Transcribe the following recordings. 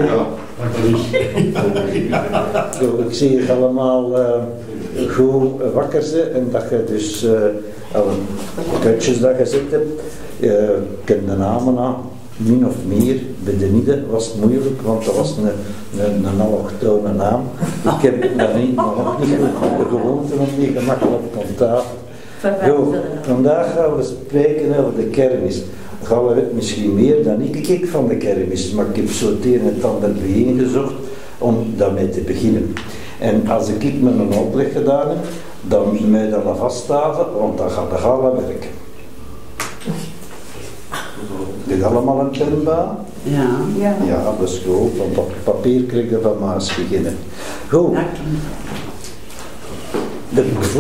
Ja, dat is. Ik zie je allemaal goed wakker zijn en dat je dus alle kutjes dat je zit hebt, je kent de namen aan, min of meer. Bij de midden was het moeilijk, want dat was een allochtone naam. Ik heb dat nog niet goed gewoond om die gemakkelijk te onthouden. Vandaag gaan we spreken over de kermis. Gaan we het misschien meer dan ik van de kermis, maar ik heb zo het een en het ander bijeengezocht om daarmee te beginnen. En als ik met een uitleg gedaan heb, dan moet je mij dat al vasthouden, want dan gaat de gala werken. Dit allemaal een penbaan? Ja. Ja, dat is goed, want op papier krijg je van Maas beginnen. Goed. De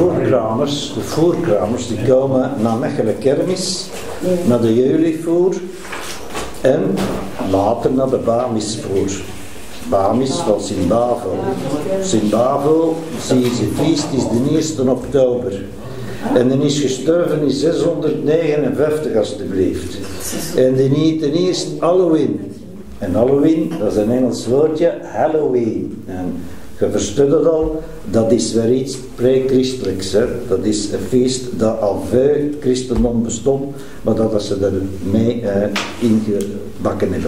voorkramers die komen naar Mechelen kermis, naar de jeugdvoer en later naar de Bamisvoer. Bamis van Sint-Bavo. Sint-Bavo, zie je zijn feest, is de 1 oktober. En die is gestorven in 659 alstublieft. En die eerst Halloween. En Halloween, dat is een Engels woordje, Halloween. En je verstaat het al, dat is weer iets pre-christelijks. Dat is een feest dat al veel christendom bestond, maar dat ze er mee ingebakken hebben.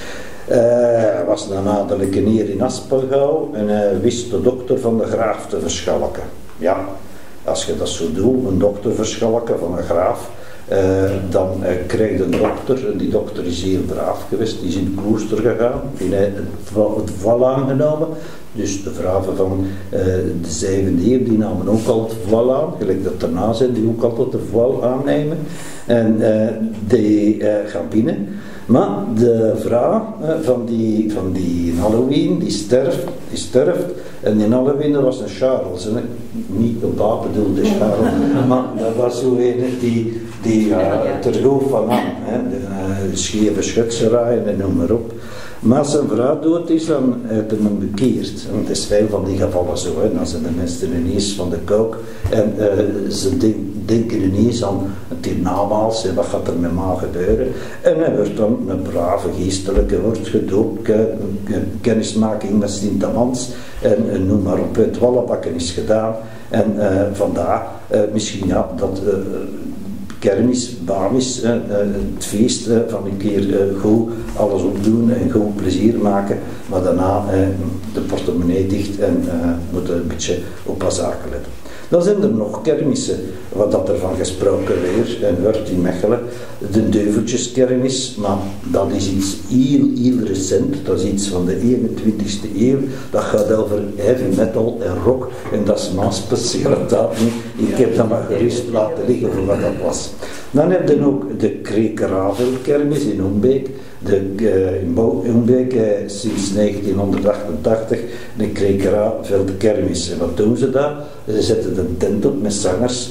Hij was een adellijke heer in Aspelgouw en hij wist de dokter van de graaf te verschalken. Ja, als je dat zo doet, een dokter verschalken van een graaf, dan krijg je een dokter, en die dokter is heel braaf geweest, die is in het klooster gegaan, die heeft het voile aangenomen. Dus de vrouwen van de 7e eeuw, die namen ook al het voile aan, gelijk dat daarna zijn, die ook altijd de voile aannemen. En die gaan binnen. Maar de vrouw van die Halloween, die sterft. En die Halloween, dat was een Charles. Niet een paap bedoelde Charles, maar dat was zo een die ter hoofd van hem. De scheve schutserij en noem maar op. Maar als zijn vrouw dood is, dan heeft hij hem bekeerd. En het is veel van die gevallen zo. Dan zijn de mensen ineens van de kook. En ze denken ineens aan het hiernamaals. Wat gaat er met mij gebeuren? En hij wordt dan een brave geestelijke, wordt gedoopt. Kennismaking met Sint-Amans. En noem maar op. Het wallenbakken is gedaan. En vandaar misschien ja, dat... kermis, Bamis, het feest van een keer goed alles opdoen en goed plezier maken, maar daarna de portemonnee dicht en moeten een beetje op haar zaken letten. Dan zijn er nog kermissen, wat dat er van gesproken weer en wordt in Mechelen, de Deuveltjeskermis, maar dat is iets heel recent, dat is iets van de 21e eeuw, dat gaat over heavy metal en rock en dat is mijn specialiteit niet. Ik heb dat maar gerust laten liggen voor wat dat was. Dan heb je ook de Kreekeravelkermis in Hoenbeek. In Hoenbeek sinds 1988 de Kreekeravelkermis. En wat doen ze daar? Ze zetten een tent op met zangers.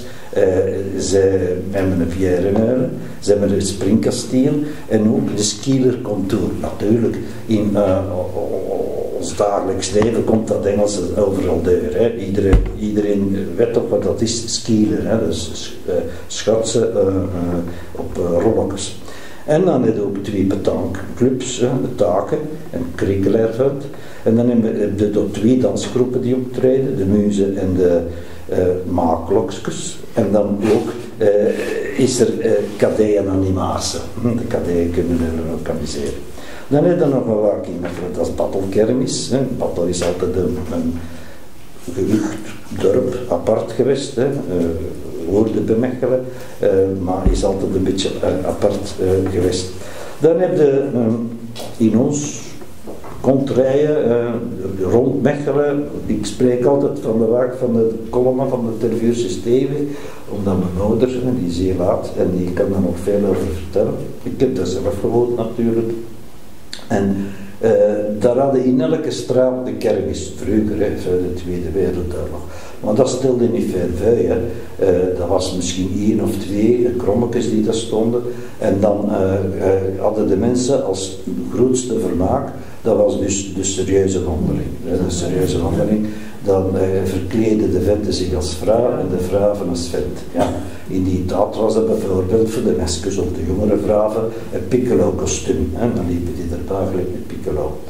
Ze hebben een vierenhuilen, ze hebben een springkasteel en ook de skielercontour. Natuurlijk, in ons dagelijks leven komt dat Engels overal door. Iedereen weet ook wat dat is, skieler. Dus schatsen op rolletjes. En dan heb je ook 2 petankclubs, de Taken en Krikkelerveld. En dan heb je 2 dansgroepen die optreden, de Muze en de Maaklokskes. En dan ook is er kadé en animatie. De kadé kunnen we organiseren. Dan heb je nog een waak in Mechelen, dat is Battelkermis. Battel is altijd een gehucht dorp apart geweest. Hoorde bij Mechelen, maar is altijd een beetje apart geweest. Dan heb je in ons kontrijen rond Mechelen, ik spreek altijd van de waak van de kolommen van de Tervuurse Steven, omdat mijn ouder, die is heel laat en die kan daar nog veel over vertellen. Ik heb daar zelf gewoond natuurlijk. En daar hadden in elke straat de kermis, vroeger, voor de Tweede Wereldoorlog. Maar dat stelde niet veel. Dat was misschien 1 of 2 krommetjes die daar stonden. En dan hadden de mensen als grootste vermaak, dat was dus de serieuze wandeling. De serieuze wandeling, dan verkleden de venten zich als vrouw en de vrouwen als vent. Ja. In die tijd was dat bijvoorbeeld voor de meisjes of de jongere vrouwen een piccolo kostuum. Dan liepen die erbij gelijk met piccolo.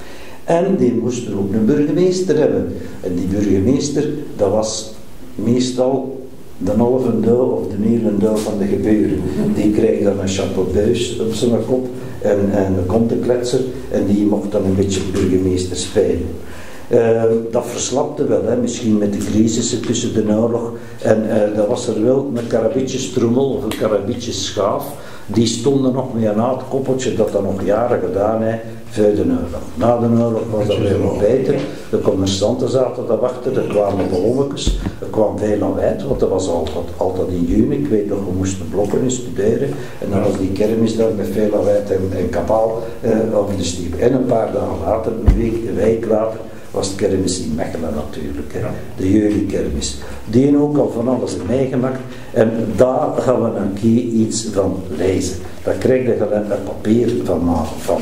En die moesten ook een burgemeester hebben. En die burgemeester, dat was meestal de halve deel of de hele deel van de geburen. Die kreeg dan een chapeaubuis op zijn kop en een kontenkletser en die mocht dan een beetje burgemeester spelen. Dat verslapte wel, hè, misschien met de crisissen tussen de oorlog. En dat was er wel een karabitjestrommel of een karabitjesschaaf. Die stonden nog met een oud koppeltje dat nog jaren gedaan heeft voor de oorlog. Na de oorlog was dat weer nog beter. De commerçanten zaten te wachten, er kwamen ballonnetjes, er kwam veel aan wijd, want dat was altijd in juni. Ik weet nog, we moesten blokken in studeren. En dan was die kermis daar met veel aan wijd en kabaal over de stiep. En een paar dagen later, een week later, was het kermis in Mechelen natuurlijk, hè. De jeugdkermis. Die ook al van alles meegemaakt en daar gaan we een keer iets van lezen. Daar krijg je een papier van.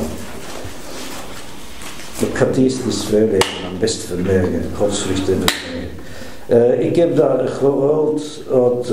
Ik ga het eerst eens voorlezen, dan best vermeugen, godsvrucht en vermeugen. Ik heb dat gehoord,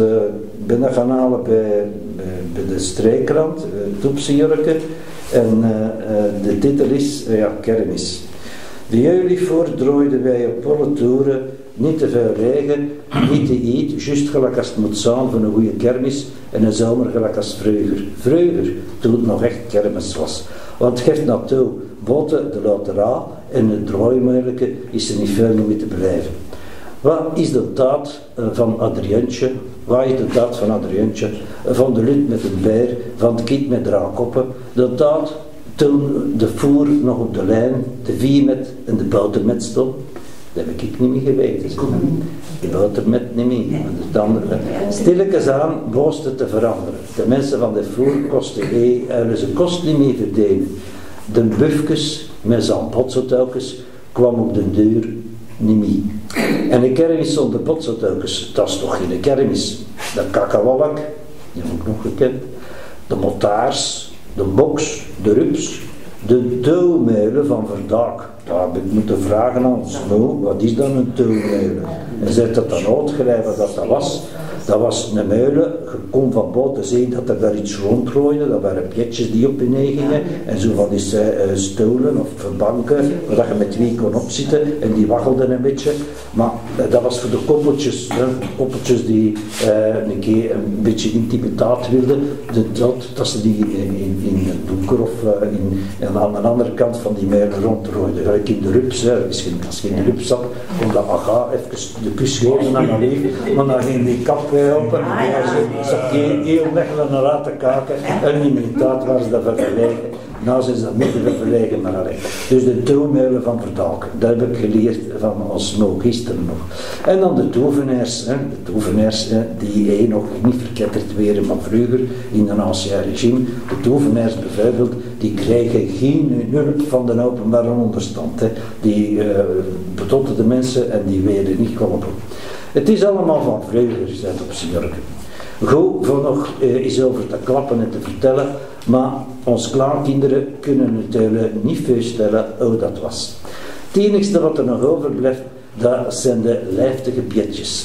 ben dat gaan halen bij de streekkrant, Toepsejurken, en de titel is, kermis. De jeugdvoer drooiden wij op volle toeren, niet te veel regen, niet te eet, juist gelijk als het moet zijn van een goede kermis en een zomer gelijk als vroeger. Vroeger, toen het nog echt kermis was. Want geeft naartoe, boten de loterij en het drooimelijke is er niet veel meer te blijven. Wat is de daad van Adriëntje? Wat is de daad van Adriëntje? Van de lut met een beer, van het kind met draakkoppen. De daad toen de voer nog op de lijn, de viermet en de botermet stond. Dat heb ik niet meer geweten. De botermet niet meer. Stilletjes aan boos het te veranderen. De mensen van de voer kosten ze kost niet meer verdienen. De bufkes met zijn potseltuikjes kwam op de deur niet meer. En de kermis zonder potseltuikjes, dat is toch geen kermis. De kakawalk, die heb ik nog gekend. De motaars, de boks, de rups, de touwmeulen van Verdaak. Daar heb ik moeten vragen aan ons, wat is dan een touwmeulen? En zegt dat dan uitgeschreven dat dat was. Dat was een meulen, je kon van buiten zien dat er daar iets rondrooide, dat waren pjetjes die op en neer gingen, en zo van die stoelen of banken, waar je met twee kon opzitten, en die waggelden een beetje, maar dat was voor de koppeltjes die een keer een beetje intimiteit wilden, dat ze die in een donker of aan de andere kant van die meulen rondrooiden. Gelijk in de rups, als je in de rups zat, kon dat even de kus geven aan een leeg, maar dan ging die kap open en zat heel Mechelen naar uit te kijken en in mijn tijd waren ze dat vergelegen. Nou zijn ze dat midden vergelegen maar recht. Dus de touwmeulen van Verdaak, dat heb ik geleerd van ons nog gisteren nog. En dan de tovenaars, die nog niet verketterd werden, maar vroeger in een ancien regime. De tovenaars bijvoorbeeld, die krijgen geen hulp van de openbare onderstand. Die betotten de mensen en die werden niet geholpen. Het is allemaal van vroeger, zei het op Sint-Jurgen. Goed, voor nog eens over te klappen en te vertellen, maar onze kleinkinderen kunnen natuurlijk niet voorstellen hoe dat was. Het enigste wat er nog overblijft, dat zijn de lijftige pjetjes.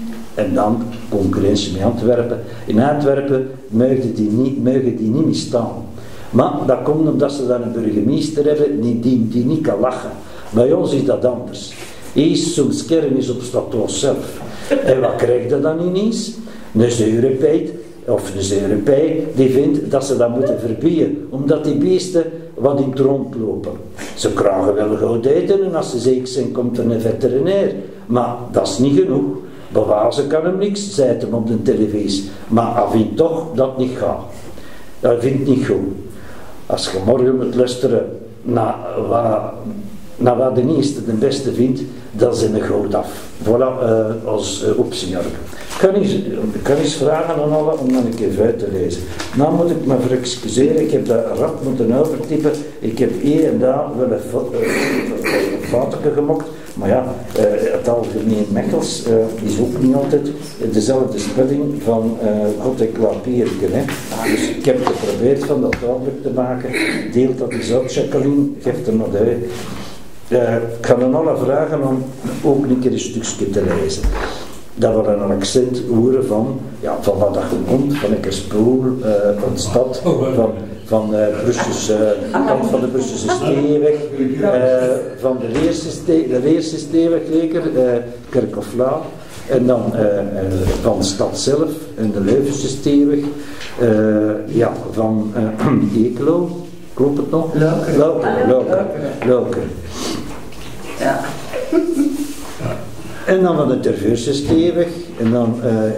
En dan concurrentie met Antwerpen. In Antwerpen mogen die niet meer staan. Maar dat komt omdat ze dan een burgemeester hebben die niet kan lachen. Bij ons is dat anders. Eerst zo'n kermis op Stadtloos zelf. En wat krijg je dan ineens? Een Europeet, of een Europee, die vindt dat ze dat moeten verbieden, omdat die beesten wat in het rondlopen. Ze krijgen wel goed eten en als ze ziek zijn, komt er een veterinair. Maar dat is niet genoeg. Bewazen kan hem niks, zei hem op de televisie. Maar hij vindt toch dat het niet gaat. Hij vindt het niet goed. Als je morgen moet luisteren naar wat de eerste de beste vindt, dan zijn we goed af. Voilà, als opzienjargen. Ik kan eens vragen aan allen om dan een keer uit te lezen. Nou moet ik me voor excuseren, ik heb dat rap moeten overtypen. Ik heb hier en daar wel een foutje gemokt. Maar ja, het algemeen Mechels is ook niet altijd dezelfde spelling van God en Klaapierken. Dus ik heb geprobeerd van dat duidelijk te maken. Deelt dat eens uit, Jacqueline, geef er nog de. Ik ga dan alle vragen om ook een keer een stukje te lezen. dat we een accent horen van wat dat je komt, van Eckerspoel, van de stad, van Brusselse, kant van de Brusselse Steenweg, van de Leerse Steenweg zeker, Kerkhofflaan, en dan van de stad zelf, en de Leuvense Steenweg, van Eeklo, klopt het nog? Leuker. Ja. En dan van de Terveurse Steenweg, en dan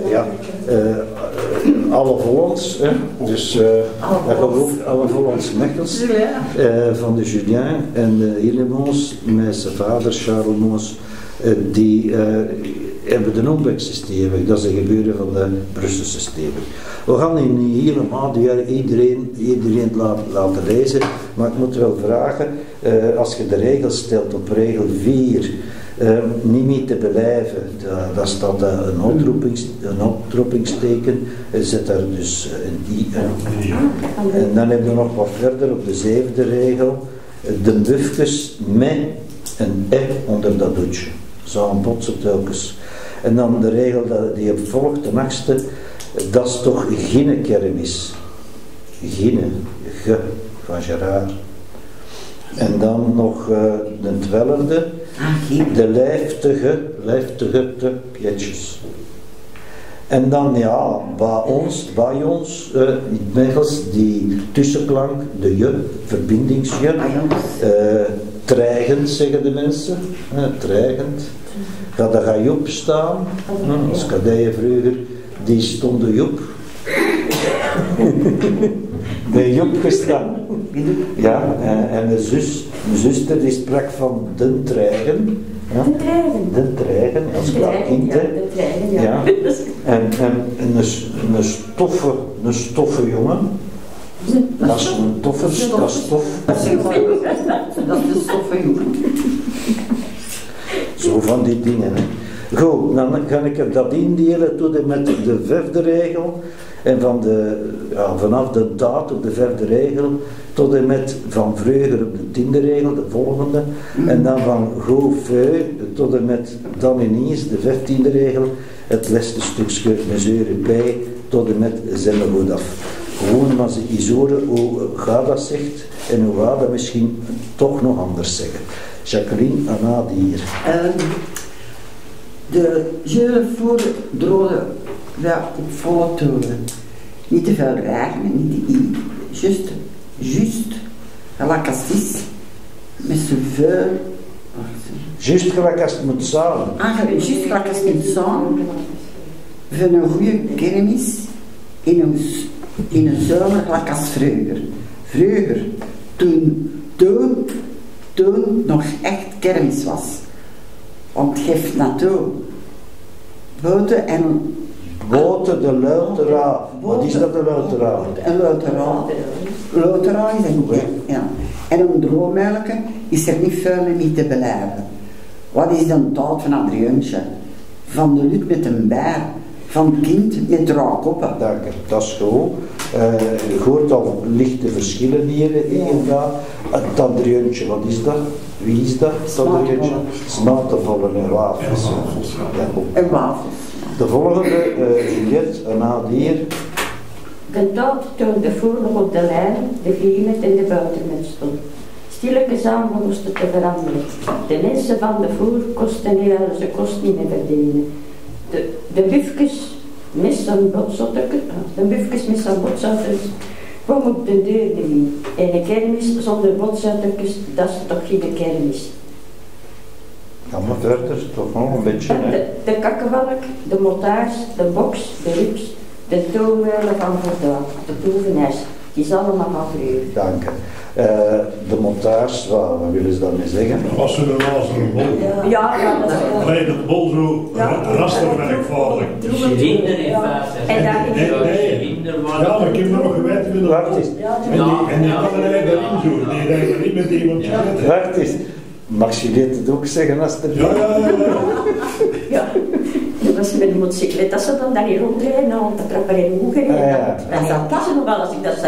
alle Vollands, dus dat geloof alle Vollands Mechels, van de Julien en de Hillemons, met zijn vader Charles Mons, die hebben de Ombeekse Steenweg, dat is een gebeuren van de Brusselse Steenweg. We gaan niet helemaal iedereen laten lezen, maar ik moet wel vragen, als je de regels stelt op regel 4, niet meer te blijven, daar staat een oproepingsteken, zet daar dus een i in. En dan hebben we nog wat verder op de 7e regel, de bufkes met een onder dat doetje, zo'n botsen telkens. En dan de regel die op volgt, de 8e, dat is toch geen kermis. Geen, ge, van Gerard. En dan nog de 12e, de lijftige te pietjes. En dan bij ons, in Mechels, die tussenklank, de je, verbindingsje, dreigend zeggen de mensen, dreigend. Daar ga je op staan, als kadeien vroeger, die stonden Joep. De Joep gestaan. Ja, en de zuster die sprak van den treigen. Ja? Den treigen, als klaar kind. Ja. En een stoffe jongen. Dat is een toffe, dat is tof. Dat is de stoffe jongen. Zo van die dingen. Hè. Goed, dan ga ik dat indelen tot en met de 5e regel. En vanaf de daad op de 5e regel tot en met van vreugde op de 10e regel, de volgende. En dan van goofeu tot en met dan ineens de 15e regel, het laatste stukje mesure bij tot en met zemmelgoed af. Gewoon als ze eens horen hoe gaat dat zegt en hoe gaat dat misschien toch nog anders zeggen. Jacqueline, Anna, die hier. De jeuren voor droogde op volle toren. Niet te veel regenen, niet te i. Juist, gelijk als het is, met zoveel. Juist gelijk als het moet samen. Juist gelijk als het moet samen. Van een goede kermis in een zomer gelijk als vroeger. Vroeger, toen nog echt kermis was. Want geef naartoe. Boten en... Boten de Luiteraar. Wat is dat, de Luiteraar? Een Luiteraar. Luiteraar is een goeie, ja. En om droommelken is er niet veel mee te beleven. Wat is de taal van Adrieuntje? Van de lut met een bijer. Van het kind met draakkoppen. Dank je, dat is goed. Je hoort al lichte verschillen hier inderdaad. Het Adrieuntje, wat is dat? Wie is dat? Smaltebollen en wafels. Ja, en wafels. De volgende, Juliette, een hier. De dood toonde voor nog op de lijn, de viermet en de buitenmet stond. Stilletjes aan moesten te veranderen. De mensen van de voer kosten niet wel, ze kost niet meer verdienen. De bufkes met zijn botsottekens, kwam op de deur niet. En een kermis zonder botsottekens, dat is toch geen kermis. Ga maar verder, toch nog een beetje. De kakkevalk, de motaars, de boks, de rips, de toonmuilen van Voordaal, de proevenijs, die is allemaal van vroeger. Dank je. De montaars, wat willen ze daarmee zeggen? Was ze een bol? Ja, dat is wel. Alleen dat bol zo rasterwerkvaardig. Cilinder in feite. Nee. Ja, maar ik heb er nog geweten met de Wacht En die kan er eigenlijk in zo. Die rijden niet met iemand zitten. Wacht eens. Mag Juliette het ook zeggen als er... Ja. Dat was met de motocyclet, dat ze dan hier rondrijden, want dat trap er in de hoek in. Ja. En dat is nog wel als ik dat zeg.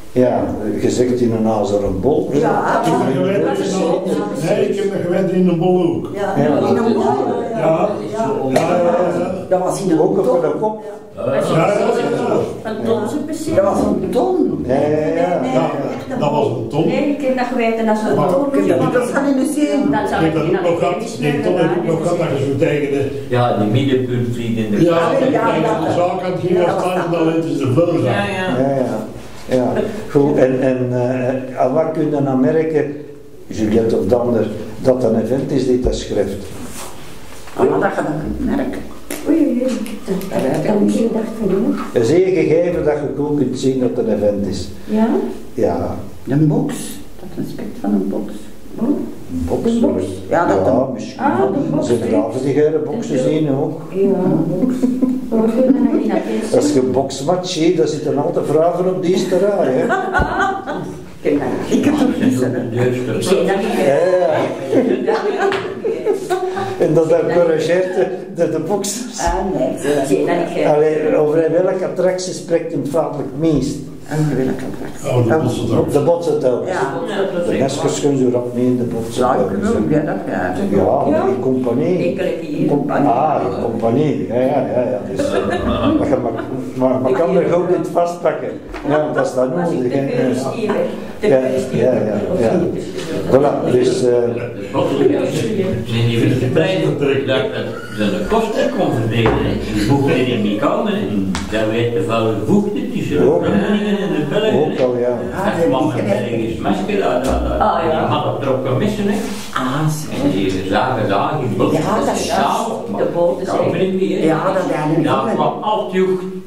Ja, gezegd in een azeren bol. Ja, Ik heb me gewend in een- nee, ik heb me gewend in een bolhoek. ja, Ja. in een bol. Ja. Dat was in een Ook op ton. de kop. Een tonse Dat was een ton. Ja, ja, ja. Ja, dat was een ton. Nee, ik heb dat geweten als een ton. Dat kan in de zin. Dan Ik zou heb ik dat die ook nog naar gehad. Die ton heb ik nog gehad dat je zo tegen de... Ja, die middenpunt vliegt in de Ja, kaart. dat je tegen de zaak aan het ging staan en dan liet ze de vullen Ja, zijn. ja. Ja, ja. Ja. Goed, en aan wat kun je dan merken, Juliette of Dander, dat een event is die dat schrijft? Maar dat je dat kunt merken. Oei, dat heb ik misschien gedacht van u. Een zeer gegeven dat je goed kunt zien dat het een event is. Ja? Ja, Een box. Dat respect van een box. een box. Een box? Ja, dat ja, een- misschien. Ah, de box, Ze hè. draven die gele boxen zien ook. Ja, box. We kunnen nog niet naar deze. Als je een boxmatch ziet, dan zitten altijd vragen op die eerste rij. Hè? Ik heb het niet gezien. Ik zie dat niet. Ja, ja. En dat corrigeert de boxers. Ah, nee. Ik zie dat niet. Allee, over welke attractie spreekt hem vaak het meest? En welke attractie? Oh, de bosseltocht. De botsentocht. Ja. De neskers kunnen ze rap mee in de Ja, ik botsentocht. wil ja, dat ja. Ja, in compagnie. Enkele keer. Compagnie. Ah, in compagnie. Ja. Dus, maar kan er gewoon niet vastpakken. Ja, want dat is dan Als ik nodig. de hè. keuze hier heb. De Ja, keuze hier ja, heb. ja, ja. Voilà, dus... Zijn die willen verblijven dat ze de kosten kon verdelen. Die voegden er niet komen. Dat werd de vuile voegde tussen de Ook. Vlamingen en de Belgen. Ook al, ja. Dat kwam met ergens masker, die hadden trokken missen. Ah, En die zagen daar in bos. Ja, dat is de boten zijn. Ja, dat zijn er Daar niet. kwam altijd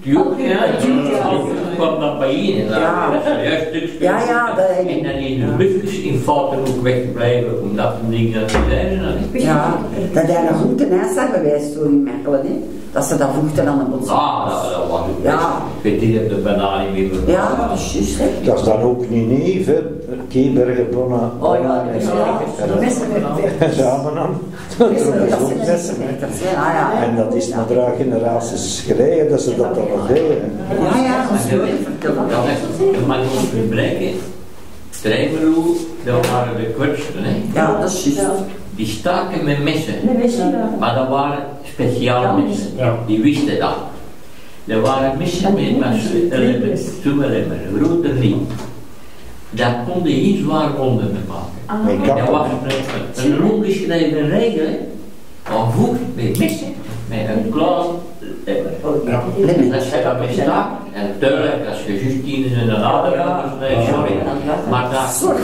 kwam dat bij je. Ja. Juist stukje. Ja, dat En dan is de busjes in fouten ook weggebleven, omdat de dingen dat niet zijn. Ja, dat zijn een goede nijsa geweest toen in Mechelen, hè. Dat ze dat voegden aan de bots. Ah, dat was ook Ja. best. Ik weet niet of de banaan niet meer verkocht. Ja, dat is juist, hè. Dat is dan ook niet neef, hè. Kiebergen, Bronna, Oh ja, dat is samen aan. Dat is ook Dat messen, hè. is ah, ja. En dat is na 3 generaties geleden dat ze dat dan nog deden. Ja, dat is mooi vertellen. Dat is, maar ik moet verbreken. Trijmeroe, dat waren de kwetsten, hè. Ja, dat is juist. Die staken met messen. Nee, wist je dat? Maar dat waren speciale messen. Ja. Die wisten dat. Er waren messen met masselemmer, toemelemmer, groter niet. Dat kon je geen zwaar wonden maken. Nee, Dat was kappen. een rondgeschreven regel, hè. Van voet met messen, met een klaar emmer. En dat zei dat met staak. En tuurlijk, als je juist in een ader had, dus nee, sorry. Maar dat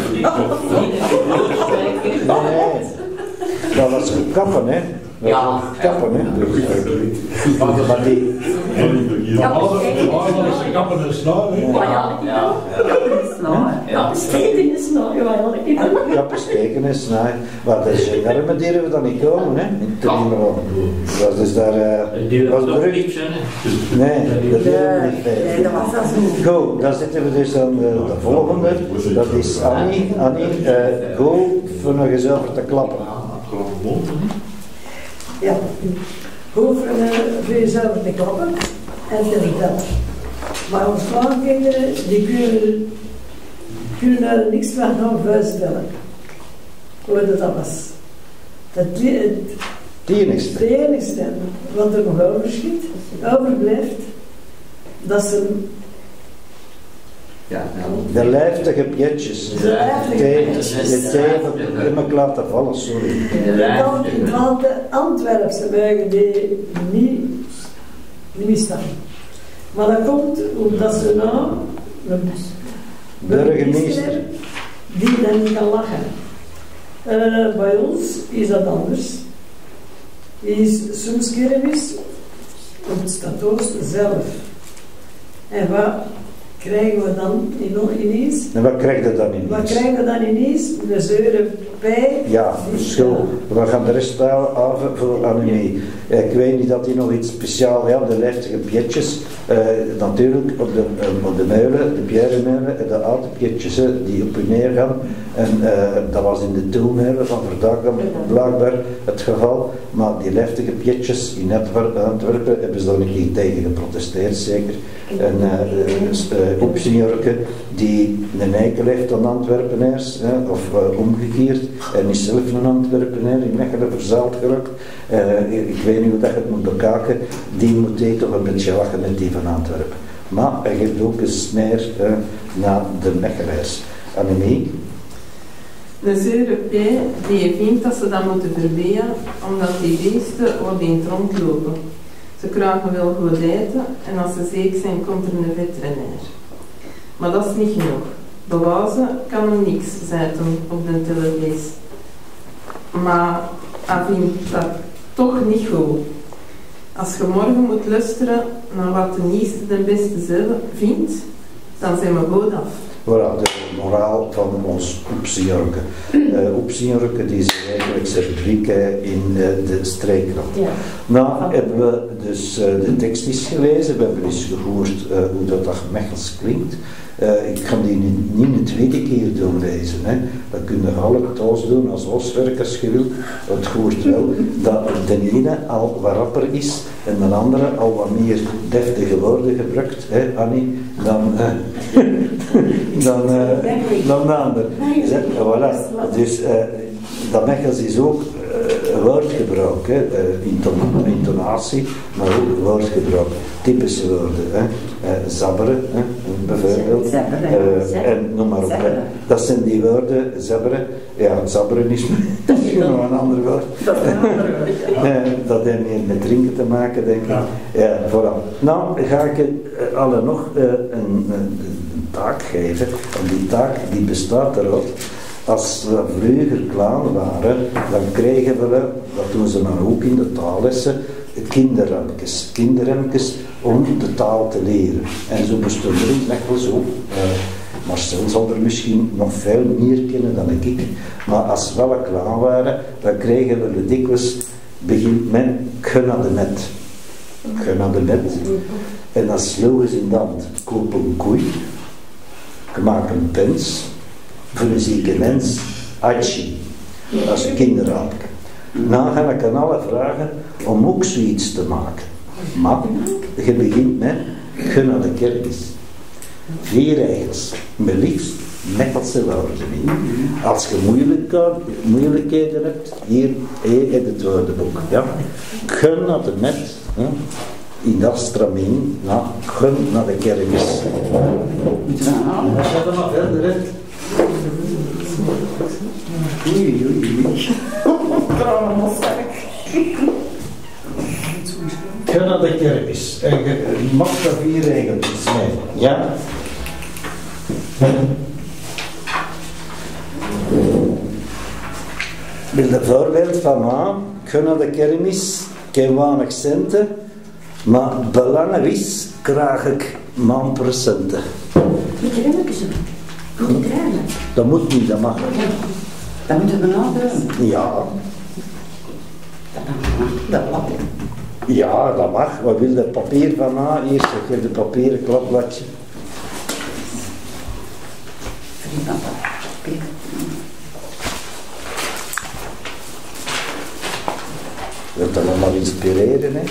Nee, dat was kappen, hè. Dat Ja. was kappen, hè. Dus, maar die... Alles is kappen en snaar, hè. Ja, steek in de snor, ja, Kappen steken en snijden. Maar de gendarme durven dan niet komen, hè. In Triemelo. Dat is dus daar... was berucht. Nee, dat durven niet Nee, veel. dat was dat zo. Goed, dan zitten we dus aan de volgende. Dat is Annie. Annie, go voor nog eens over te klappen. Ja, hoeven voor jezelf te klappen en te vertellen. Maar onze kleinkinderen, die kunnen daar niks van gaan voorstellen. Hoe dat was. Het enigste wat er nog overblijft, dat ze De lijftige pjetjes. de De thee heb ik laten vallen, sorry. de Antwerpse buigen die niet staan. Maar dat komt omdat ze nou een Burgemeester. die dan niet kan lachen. Bij ons is dat anders. Is soms kermis op het stadoost zelf. En wat krijgen we dan ineens? En wat krijg je dan Wat ineens? krijgen we dan ineens? Een zeure pijp. Ja, verschil. We gaan de rest af voor anime. Ik weet niet dat hij nog iets speciaals, ja, de lijftige pjetjes. Natuurlijk op de muilen, de pierremuilen en de oude pjetjes die op en neer gaan. En dat was in de toelmuilen van Verdagam blijkbaar het geval. Maar die lijftige pjetjes in Antwerpen hebben ze daar een keer tegen geprotesteerd, zeker. En opseniorke die een eikel heeft aan Antwerpenaars, of omgekeerd, en is zelf een Antwerpenaar in Mechelen verzaald geraakt. Ik weet niet hoe dat je het moet bekijken, die moet toch een beetje lachen met die van Antwerpen. Maar hij geeft ook een sneer naar de Mechelaars. Annemie? De Europee die vindt dat ze dat moeten verbieden, omdat die beesten wat in het rondlopen. Ze krijgen wel goed eten en als ze ziek zijn komt er een veterinair. Maar dat is niet genoeg. Bewijzen kan hem niks, zei hem op de televisie. Maar hij vindt dat toch niet goed. Als je morgen moet luisteren naar wat de nieuwste de beste zelf vindt, dan zijn we goed af. Voilà, de moraal van ons opseniorke. Opseniorke die is eigenlijk zijn rubriek in de streekkrant. Ja. Nou hebben we dus de tekst eens gelezen, we hebben eens gehoord hoe dat Mechels klinkt. Ik ga die niet een tweede keer doorlezen. Dat kun je alle thuis doen als loswerk als je wilt. Het hoort wel dat de ene al wat rapper is en de andere al wat meer deftige woorden gebruikt, Annie, dan de ander. Voilà. Dus dat Mechels is ook woordgebruik, intonatie, maar ook woordgebruik. Typische woorden, zabberen, bijvoorbeeld, en noem maar op. Dat zijn die woorden, zabberen. Ja, zabberen is nog een ander woord. Dat heeft meer met drinken te maken, denk ik. Ja, voilà. Nou, ga ik alle nog een taak geven. En die taak die bestaat eruit. Als we vroeger klein waren, dan kregen we, dat doen ze dan ook in de taallessen, kinderremkes om de taal te leren. En zo bestond er in Mechelen ook. Marcel zal er misschien nog veel meer kennen dan ik. Maar als we wel klein waren, dan kregen we dikwijls, begint met genademet. Genademet. En dan sloegen ze in dat, koop een koei, maak een pens, voor een zieke mens, Aichi, als een kinderaapje. Nou ga ik aan alle vragen om ook zoiets te maken. Maar je begint met, ga naar de kermis. 4 regels, met liefst Mechelse woorden in. Als je moeilijkheden hebt, hier in het woordenboek. Ja. Ga naar de met, in dat stramien, ga naar de kermis. Ga dan maar verder, hè. Oei. Ga naar de kermis en je mag er 4 regeltjes mee. Ja? Wil een voorbeeld van mij? Ga naar de kermis, ik heb weinig centen, maar belangrijk krijg ik mijn procenten. Met de remmetjes op. Goed trainen. Dat moet niet, dat mag. Dat moeten we nadenken. Ja. Dat mag. Ja, dat mag. Wat wil dat papier van mij? Eerst zeg je de papieren klapbladje. Je wilt dat nog maar inspireren, hè?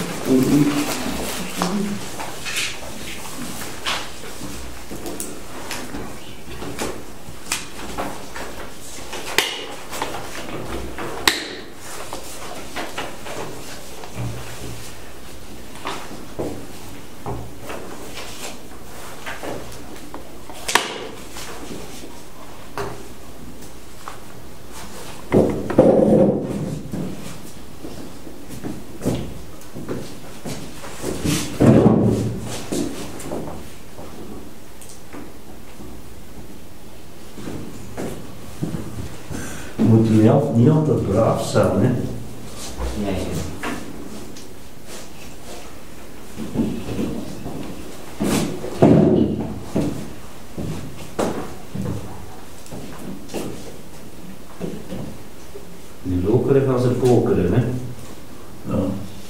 Moet je niet altijd braaf zijn, hè? Nee. Die lokeren gaan ze pokeren, hè? Ja.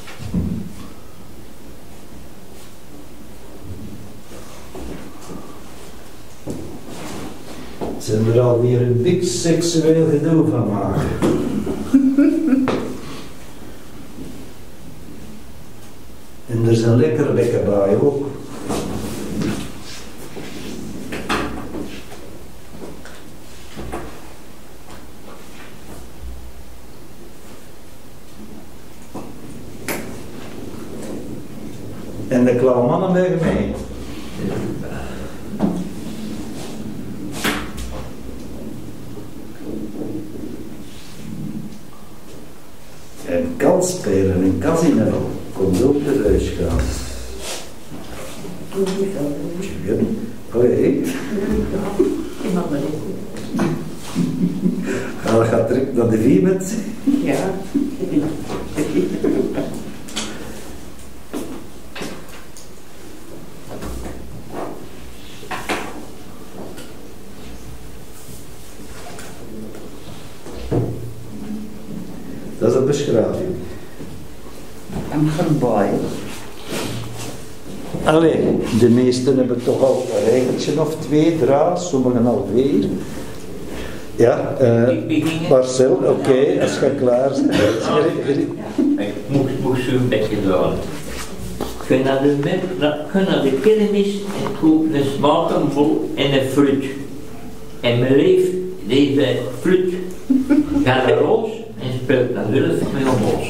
Zijn er alweer een dik seksueel gedoe van maken. En er zijn lekker bij ook. de klauwe mannen mee mee. En kalspelen en casino komt ook de reus gaan. Hoi. Hij gaat terug naar de vier met zich. Ja. Dat is een beschrijving. En voorbij. Allee, de meesten hebben toch al een regeltje of 2, 3, sommigen al 4. Ja, Marcel, oké, als je klaar bent. Ik moest zo een beetje doen. Ga naar de kermis en koop een smakenbol en een fruit. En mijn leef deze fruit. Ga naar roos en speelt natuurlijk met een bos.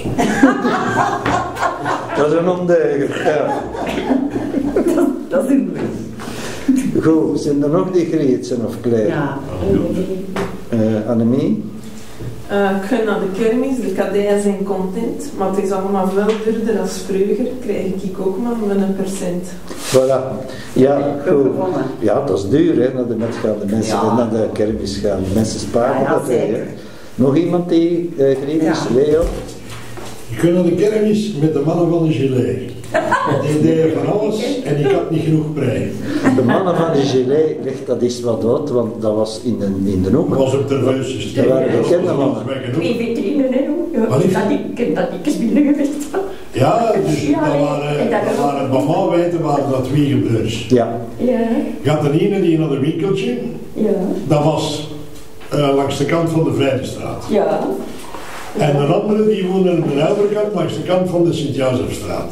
Dat is een ondeugend, ja. Dat is een Goed, zijn er nog die Grietsen of klein? Ja. Annemie? Ik ga naar de kermis, de cadetten zijn content, maar het is allemaal veel duurder dan vroeger, krijg ik ook maar met een percent. Voilà. Ja, goed. Ja, dat is duur, hè, naar de met gaan de mensen, naar de kermis gaan. De mensen sparen Ja, dat, hè. zeker. Nog iemand die Grietjes? Ja. Leo? Je kunt naar de kermis met de mannen van de gilet. Die deden van alles en ik had niet genoeg prei. De mannen van de gilet, ligt dat is wat uit, want dat was in de hoek. Dat was op Tervuisje Dat steen. waren bekende mannen. Twee vitrine, hè. Wat is Dat ik eens binnen geweest was. Ja, dus Ja, dat en dat waren bij mij weten waren dat 2 gebeurs. Ja. Ja. Je had er een die naar een winkeltje, Ja. dat was langs de kant van de Vrijdestraat. Ja. En een andere die woonde aan de andere kant, langs de kant van de Sint-Jozefstraat.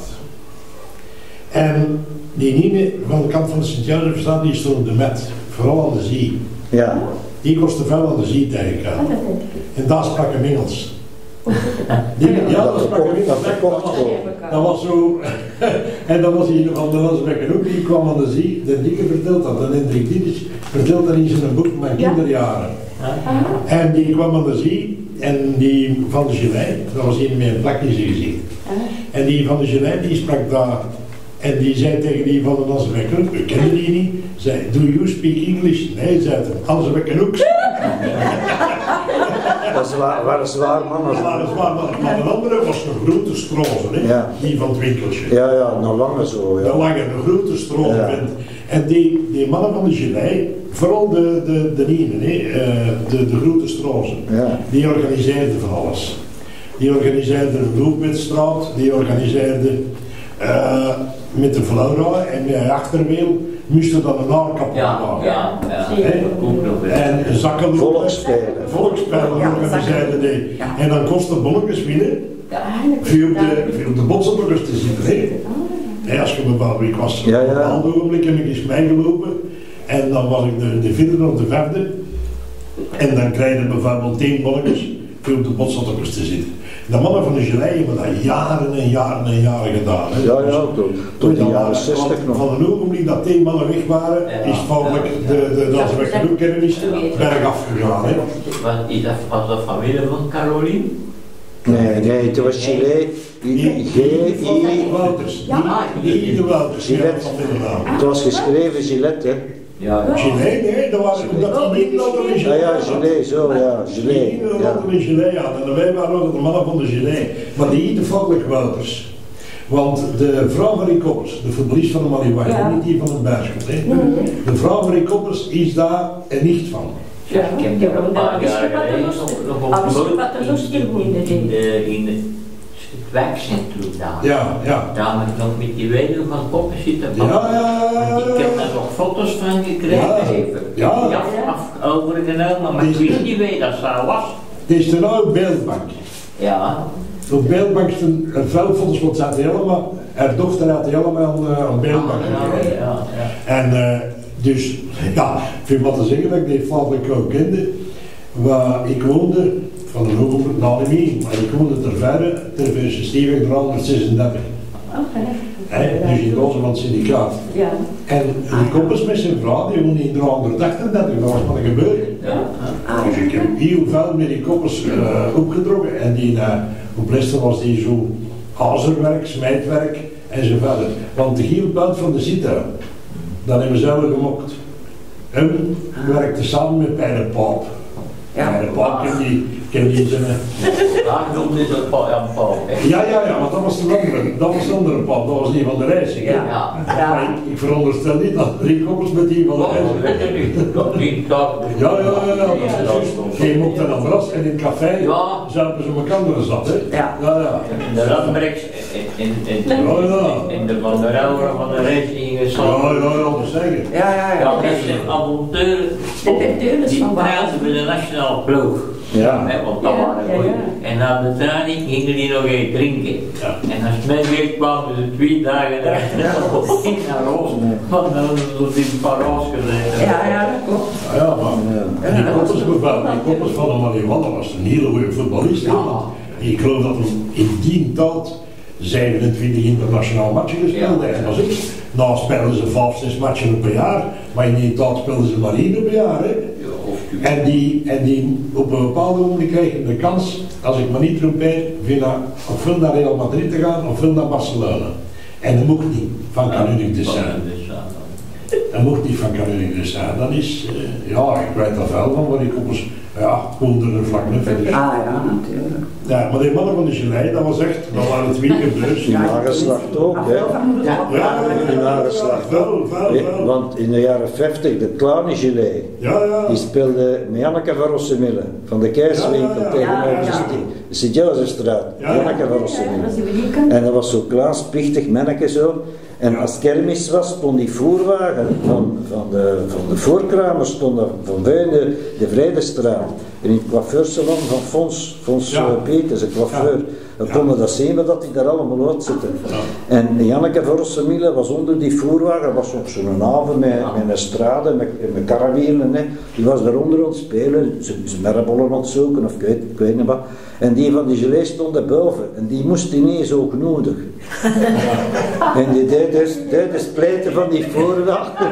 En die ene van de kant van de Sint-Jozefstraat, die stond op de met, vooral aan de zee. Ja. Die kostte veel aan de zee tegenkomen. Dat denk ik. En daar spraken Engels. Dat verkocht gewoon. Dat was zo. En dan was hij van de Wasbekken ook, die kwam aan de zee. De dikke vertelt dat, en Hendrik Dietrich vertelt dat in zijn boek Mijn kinderjaren. En die kwam aan de zee. En die van de Gelei, dat was iemand met een plakje in zijn gezicht. En die van de Gelei, die sprak daar. En die zei tegen die van de Nasbekker, we kennen die niet. Zei, do you speak English? Nee, zei hij, Nasbekker ook. Dat waren zwaar mannen. Dat waren zwaar mannen. Maar een andere was een grote strozen, hè? Ja. Die van het winkeltje. Ja, nog langer zo. De Ja. lange, de grote strozen. Ja. En die mannen van de Gelei, vooral de Nienen, de grote strozen, Ja. die organiseerden van alles. Die organiseerden een loopwedstrijd, die organiseerden met de Flora en met achterwiel moesten dan een haar kapot maken. Ja. Hè? En zakken Volksspelen. Volksspelen organiseerden die. Ja. En dan kostte bolletjes winnen. Ja, eigenlijk. Voor de botsenbokkers te zitten. Hè? Als je bepaald, ik was op een bepaald ogenblik heb ik eens meegelopen en dan was ik de vierde of de vijfde en dan krijg je bijvoorbeeld 10 bolletjes voor op de botsenbokkers te zitten. De mannen van de Gelei hebben dat jaren en jaren en jaren gedaan. Hè? Ja, tot de jaren 60 nog. Van een ogenblik dat 10 mannen weg waren, is volgelijk de Dansweggeroekkermis bergaf gegaan. Hè? Was dat familie van Caroline? Nee, het was Gilet. Wouters. Die de Wouters. Gillette. Het was geschreven Gilet, hè? Ja. Gilet, nee, dat was omdat die niet altijd een Ja, Gilet, zo, ja, Gilet. Die niet altijd een Gilet had. En wij waren ook de mannen van de Gilet. Maar die hieten volgelijk Wouters. Want de vrouw van die Koppers, de voetballist van de Maliwai, niet die van de Bergschot. De vrouw van die Koppers is daar een nicht van. Ja, ik heb die een paar jaar geleden nog op in het werkcentrum daar. Ja. Daar heb ik nog met die weduwe van Koppen zitten. Ja. Ik heb daar nog foto's van gekregen. Ja. Even. Ja. Die overgenomen, maar ik weet niet wie dat zo was. Het is een oude beeldbank. Ja. Op beeldbank staan veldfoto's, want ze had helemaal, haar dochter had helemaal een beeldbank gekregen. Ja. En dus, ja, ik vind wat te zeggen dat ik die vaderlijk ook kende. Waar ik woonde, van een hoge, nou niet meer, maar ik woonde ter verre, ter verse Stevig 336. Dus in dozen van het syndicaat. Ja. En die koppels met zijn vrouw, die wonen in 338, dat was maar gebeurd. Dus ik heb heel veel met die koppels opgedrongen. En die op Leicester was die zo hazerwerk, smijtwerk en zo verder. Want de hielpunt van de zitten, dat hebben ze zelf gemokt. En werkte samen met Pijl de Paap. Ja, de Paap ken die zijn. Ja, ik noemde het Paap. Ja, want dat was de andere Paap, dat was die van de reis. Ja. Ik veronderstel niet dat 3 koppels met die van de reis. Ja. Die mocht dan bras en in het café zaten ze elkaar zat. Ja. In de Radbreks, in de Van der Rauwer van de reis ingeslagen. Ja, dat zeggen. Ja. Dat is een avontuur. Die praten bij de nationale ploeg. Ja. Want dat waren goed. En na de training gingen die nog even drinken. En als men weer kwamen ze 2 dagen in naar Roos. Want dan hadden ze tot in een paar roos gezeten. Ja, dat klopt. Ja, maar die koppels van de Marihuana was een hele goede voetballist. Ik geloof dat hij in die tijd 27 internationale matchen gespeeld heeft. Dat was ik. Nou speelden ze 5-6 matchen per jaar, maar in die tijd speelden ze maar 1 per jaar. En die op een bepaalde moment kregen de kans, als ik me niet trompeer, ofwel naar Real Madrid te gaan ofwel naar Barcelona. En dat mocht niet van Canunic de Saint. Dat mocht niet van Canunic de Saint. Dat is, ik weet dat wel van wat ik op konden er vlak net. Ja, natuurlijk. Ja, maar die mannen van de gelei, dat was echt, dat waren 2 keer In nageslacht ook, hè? In nageslacht. Wel. Want in de jaren 50, de kleine gelei, die speelde met Janneke van Rossemille, van de Keiswinkel tegenover de Sint-Jozefstraat. Janneke van Rossemille. En dat was zo'n klein, spichtig manneke zo. En als het kermis was, stond die voerwagen van de voorkramer stond van buiten de Vredestraat. En in het coiffeursalon van Fons Peters, een coiffeur. Dan konden dat zien dat hij daar allemaal uitzitten. En Janneke van Rossemille was onder die voerwagen, was op zo'n haven met een strade, met karawielen. Die was daaronder aan het spelen, ze merbollen aan het zoeken of ik weet niet wat. En die van die gelei stond daar boven en die moest ineens ook nodig. En die deed de spleten van die voorwagen.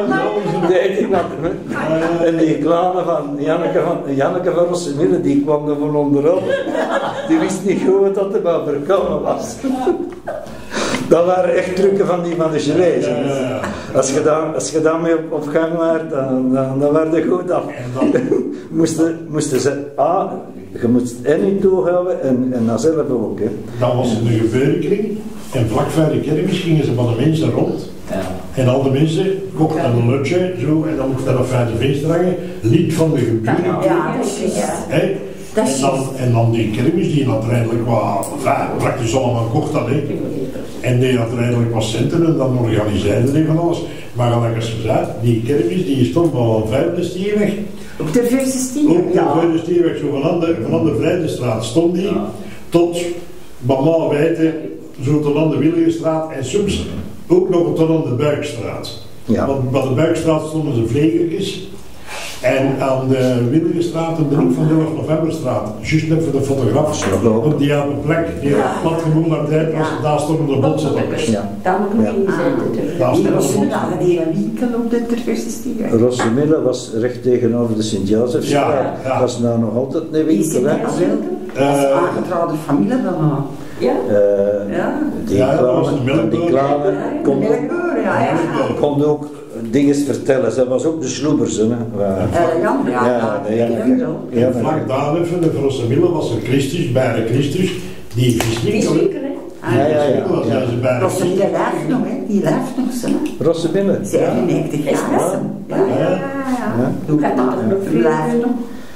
En die kleine van Janneke van Rossemille, die kwam er van onderop. Die wist niet goed dat er maar voorkomen was. Dat waren echt trucken van die van de gelees. Als je daarmee op gang waart, dan werd je goed af. Moesten ze je moest en in toehouden en dan zelf ook. Hè. Dan was het een gebeurenkring en vlak voor de kermis gingen ze van de mensen rond. En al de mensen kochten een lutje zo en dan mocht dat op 5 feesten hangen. Lied van de gebeurenkring. Ja, dat is En dan die kermis die uiteindelijk praktisch allemaal kocht dat. En die uiteindelijk wat centen en dan organiseerde die van alles. Maar gelijk als gezegd, die kermis die stond van Vijfde Stierweg. Op de Vijfde Stierweg? Op de Vijfde Stierweg, zo van de Vrijdestraat stond die tot Mama Wijten, zo tot aan de Willigenstraat en soms ook nog tot aan de Buikstraat. Want bij de Buikstraat stonden ze vlegertjes. En aan de Willigenstraat en de hoek van de 11 Novemberstraat, juist net voor de fotograaf, op die oude plek, die plat gewoon naar tijd was, daar stonden de botsentoppers. Daar moet ik nog in zitten. Die Rossemille, die winkel op de Terverse Stierweg. Rossemille was recht tegenover de Sint-Jozefstraat. Dat is nou nog altijd een winkel, hè? Dat is aangetrouwde familie dan. Die kleine kon ook dingen vertellen. Ze was ook de sloebers, hè? En vlak daar van de Rossemille was er Christus, bij de Christus, die viswinkel. Rossemille leeft nog, hè? Die leeft nog zo. Rossemille? 97 jaar. Hoe gaat dat nog?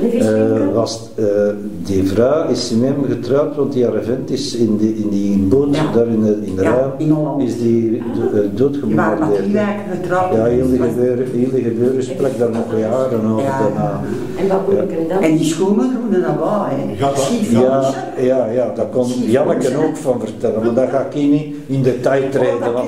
Die vrouw is met hem getrouwd, want die vent is in die boot, daar in de ruil, is die doodgebombardeerd. Ja, heel die gebeuren sprak daar nog jaren over daarna. En wat moet ik er dan? En die schoenen groeien dat wel, hè? Ja, daar kon Janneke ook van vertellen, maar daar ga ik niet in detail treden. Want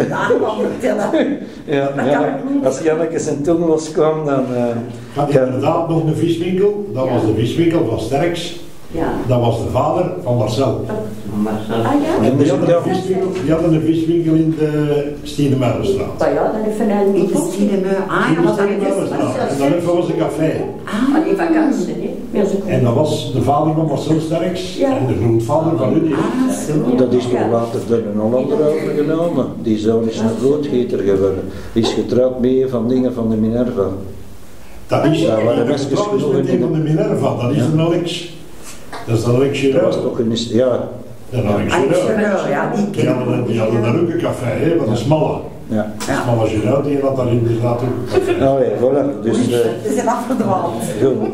als Janneke zijn tong loskwam, dan... had hij inderdaad nog een viswinkel, dat was de viswinkel van Sterks. Ja. Dat was de vader van Marcel. Marcel. Ah ja? En die hadden een viswinkel in de Stienemuilenstraat. Ja, dan even een Ik de Stienemeur. Ah ja, wat dat is. En dan even was een café. aan die vakantie, hè? En dat was de vader van Marcel Sterks Ja. en de grootvader van Rudy. Ah, zo. Dat is nog later door een Hollander overgenomen. Die zoon is een vlootgieter geworden. Die is getrouwd met een van dingen van de Minerva. Dat is Ja, waar de mensen dat is met een van de Minerva, dat is Ja. de Alex. Dat is de Alex Dat was Giraud. toch een... Ja, De Alex Ah, Giraud. ja, die Die ken hadden daar ook een café, hè, van de Smalle. ja. De Smalle Giraud, die had daar inderdaad ook een café. Nou ja, voilà. Dus... We zijn afgedwaald. goed,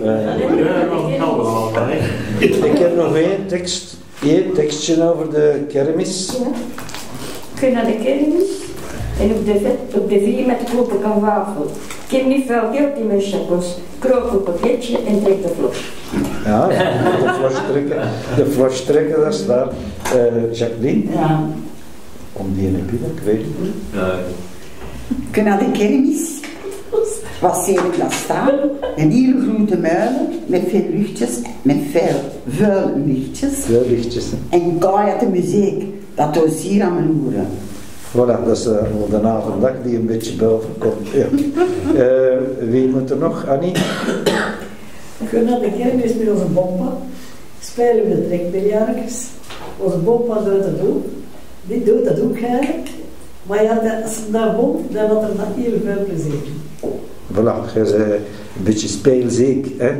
ik heb nog één tekstje over de kermis. Ja. Ik ga naar de kermis en op de vier koop ik een wafel. Ik heb niet veel geld in mijn chacos. Kroop op een pakketje en trek de fles. Ja, de fles trekken, dat is daar. Jacqueline, Ja. om die in de binnen, ik weet het niet. Ik ga naar de kermis. Wat zie ik daar staan? Een hele grote muilen met veel luchtjes, met veel vuil lichtjes. Veel lichtjes. Hè. En de muziek, dat was hier aan mijn oren. Voilà, dat is de avonddag die een beetje boven komt. Ja. Wie moet er nog, Annie? We gaan naar de kermis met onze bompa. Spelen we trekbiljartjes. Onze bompa doet dat ook. Die doet dat ook eigenlijk. Maar ja, als ze daar won, dan had er nog heel veel plezier. Voilà, je zei een beetje speelziek. Hè?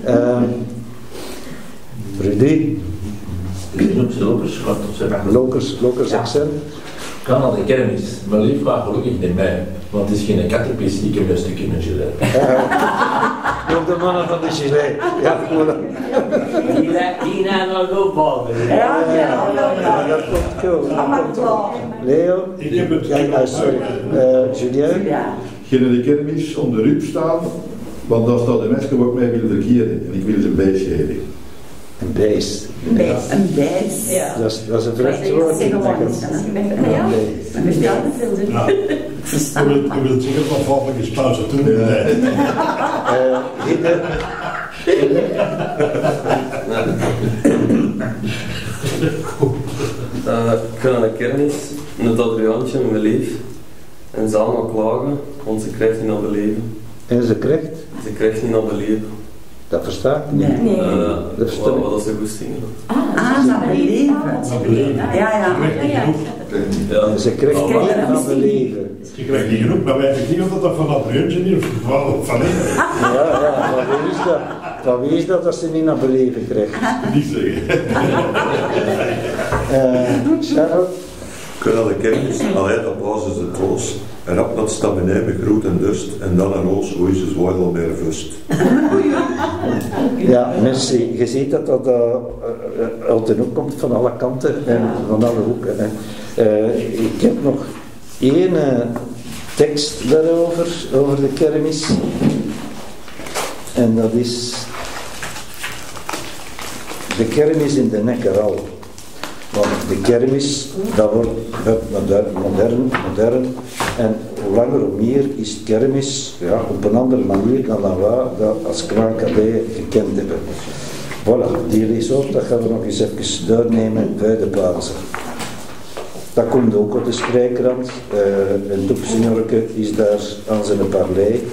Rudy, Lokers accent. Ik ga naar de kermis, maar lief maar gelukkig niet mij, want het is geen kattenpis, ik heb een stukje een gilet. Op de mannen van de gilet. Ja, voilà. Die naar nog loopballen. Ja, dat komt goed. Leo? Ik heb het. Ja, sorry. Julien? Ja. Geen in de kermis om de rup staan, want dan staat de mensen wat mij willen verkeren en ik wil ze een beest geven. Een beest. Een beest. Ja. Dat is een vreemd woord. Zeg gewoon Een eens, Ja. beest. Een beest. Ja. Je wilt zeggen van vallige pauze toen. Hidde. Ik ga naar de kermis met Adriaantje en mijn lief. En ze allemaal klagen, want ze krijgt niet naar beleven. En ze krijgt? Ze krijgt niet naar beleven. Dat versta ik niet. Nee. Dat versta ik. Wat ze goed zingen. Ah, naar beleven. Ja, ja. Ja. Ze krijgt niet van beleven. Je krijgt niet genoeg, maar wij weten niet of dat van dat reutje niet of van één. Ja, van wie is dat? Van wie is dat ze niet naar beleven krijgt? Niet zeggen. Charlotte? Ik ga naar de kermis, alleen op basis de troos. En op dat staat beneden met groet en dust. En dan een roos, hoe is het wel meer vust. Ja, merci. Je ziet dat dat uit de hoek komt van alle kanten en van alle hoeken. Ik heb nog één tekst daarover, over de kermis. En dat is de kermis in de Nekkeral. Want de kermis, dat wordt modern. En hoe langer hoe meer is kermis op een andere manier dan we dat als Kraan KB gekend hebben. Voilà, die resort, dat gaan we nog eens even doornemen bij de plaatsen. Dat komt ook op de Spreekrand. En Toepseniorke is daar aan zijn parley.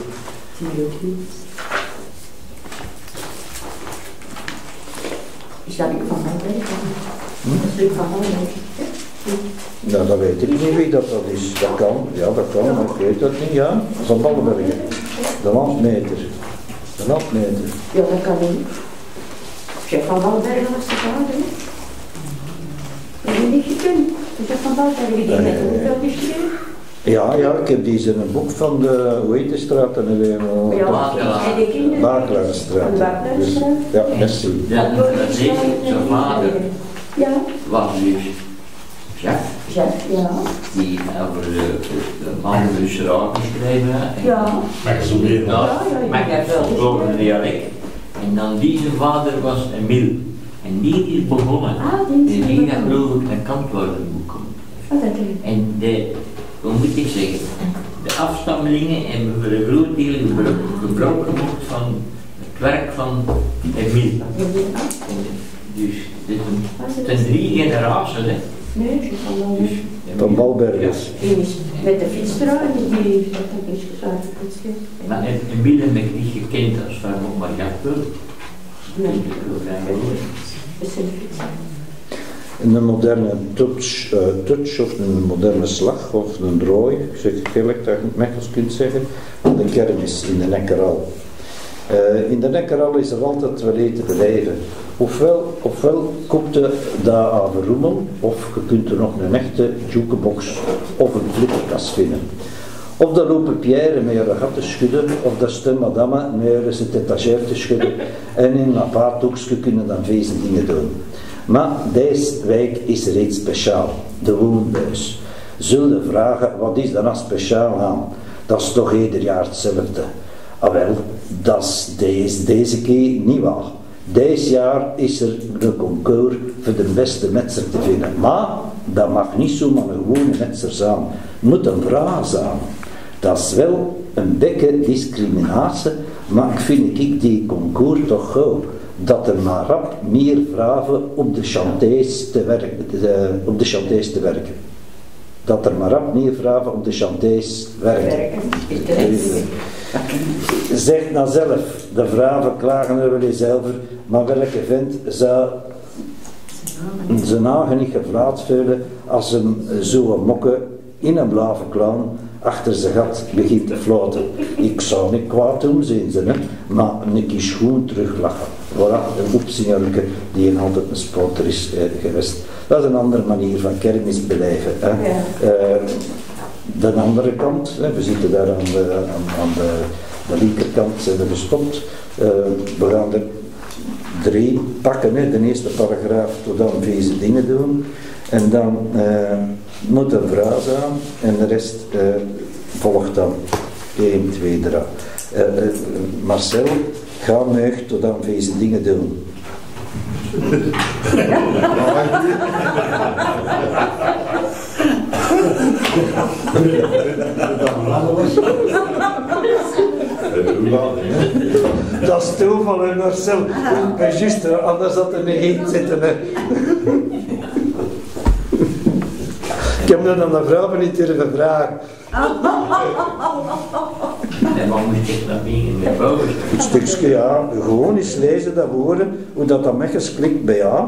Is dat niet van mij? Dat is van mij. Nou, dat weet ik niet wie dat is. Dat kan, maar ik weet dat niet, ja. Van Ballenbergen. De landmeter. Ja, dat kan niet. Chef van Ballenbergen was de vader, hè? Dat heb je niet gekund. De chef van Ballenbergen, die met hoeveel is gegeven? Ja, ik heb die in een boek van de, hoe heet de straat dan weer? Ja, en de kinderen. Bakelaarsstraat. Dus, ja, merci. Ja, dat is zijn vader. Ja. Was dus Jacques, Ja. die over de Mandelbusstraat geschreven heeft. Ja. Maar je zo weer. Maar ik heb wel over een dialect. En dan die zijn vader was Emile. En die is begonnen. En die gaat geloof ik een kantwoordenboek. En hoe moet ik zeggen, de afstammelingen hebben voor een groot deel gebruik gemaakt van het werk van Emile. Dus dit zijn 3 generaties, hè. Nee, ze kan wel niet. Van Balbergers. Die is met de fiets draaien, die heeft dat een beetje gezegd. Maar in Bielen ben ik niet gekend als van nog maar Jappel. Nee, dat is een fiets. Een moderne touch of een moderne slag of een drooi, ik zeg het eerlijk dat je het Mechels kunt zeggen, de kermis in de Nekkeral. In de Nekkeral is er altijd wel eten te beleven. Ofwel koopt je dat aan verroemel, of je kunt er nog een echte jukebox of een flipperkast vinden. Of dat lopen Pierre met je gat te schudden, of dat stem madame met zijn tetagère te schudden. En in een apart hoekje kunnen dan vele dingen doen. Maar deze wijk is reeds speciaal, de woonbuis. Zullen vragen, wat is daar nou speciaal aan? Dat is toch ieder jaar hetzelfde. Ah wel, dat is deze keer niet waar. Deze jaar is er een concours voor de beste metser te vinden. Maar dat mag niet zomaar een gewone metser zijn. Het moet een vrouw zijn. Dat is wel een beetje discriminatie, maar ik vind die concours toch goed. Dat er maar rap meer vrouwen op de chantiers te werken. Dat er maar rap meer vrouwen op de chantiers werken. Zeg nou zelf, de vrouwen klagen er wel eens over, maar welke vent zou zijn nagen niet gevlaat voelen als ze zo'n mokken in een blauwe clown achter zijn gat begint te floten. Ik zou niet kwaad doen zien, maar een keer schoon teruglachen. Voilà, een opzingerlijke die altijd een sporter is geweest. Dat is een andere manier van kermis beleven. Hè. Ja. De andere kant, we zitten daar aan de linkerkant zijn we gestopt. We gaan er 3 pakken, hè. De eerste paragraaf tot dan deze dingen doen. En dan moet een vrouw zijn en de rest volgt dan 1, 2, 3. Marcel, ga meug tot dan deze dingen doen. Dat is toeval, hè, Marcel. Juist, anders had er niet zitten. Hè. Ik heb dat aan de vrouw niet durven vragen. En wat moet ik dan binnen met boven? Het stukje, ja, gewoon eens lezen dat woorden, hoe dat Mechels klikt bij jou.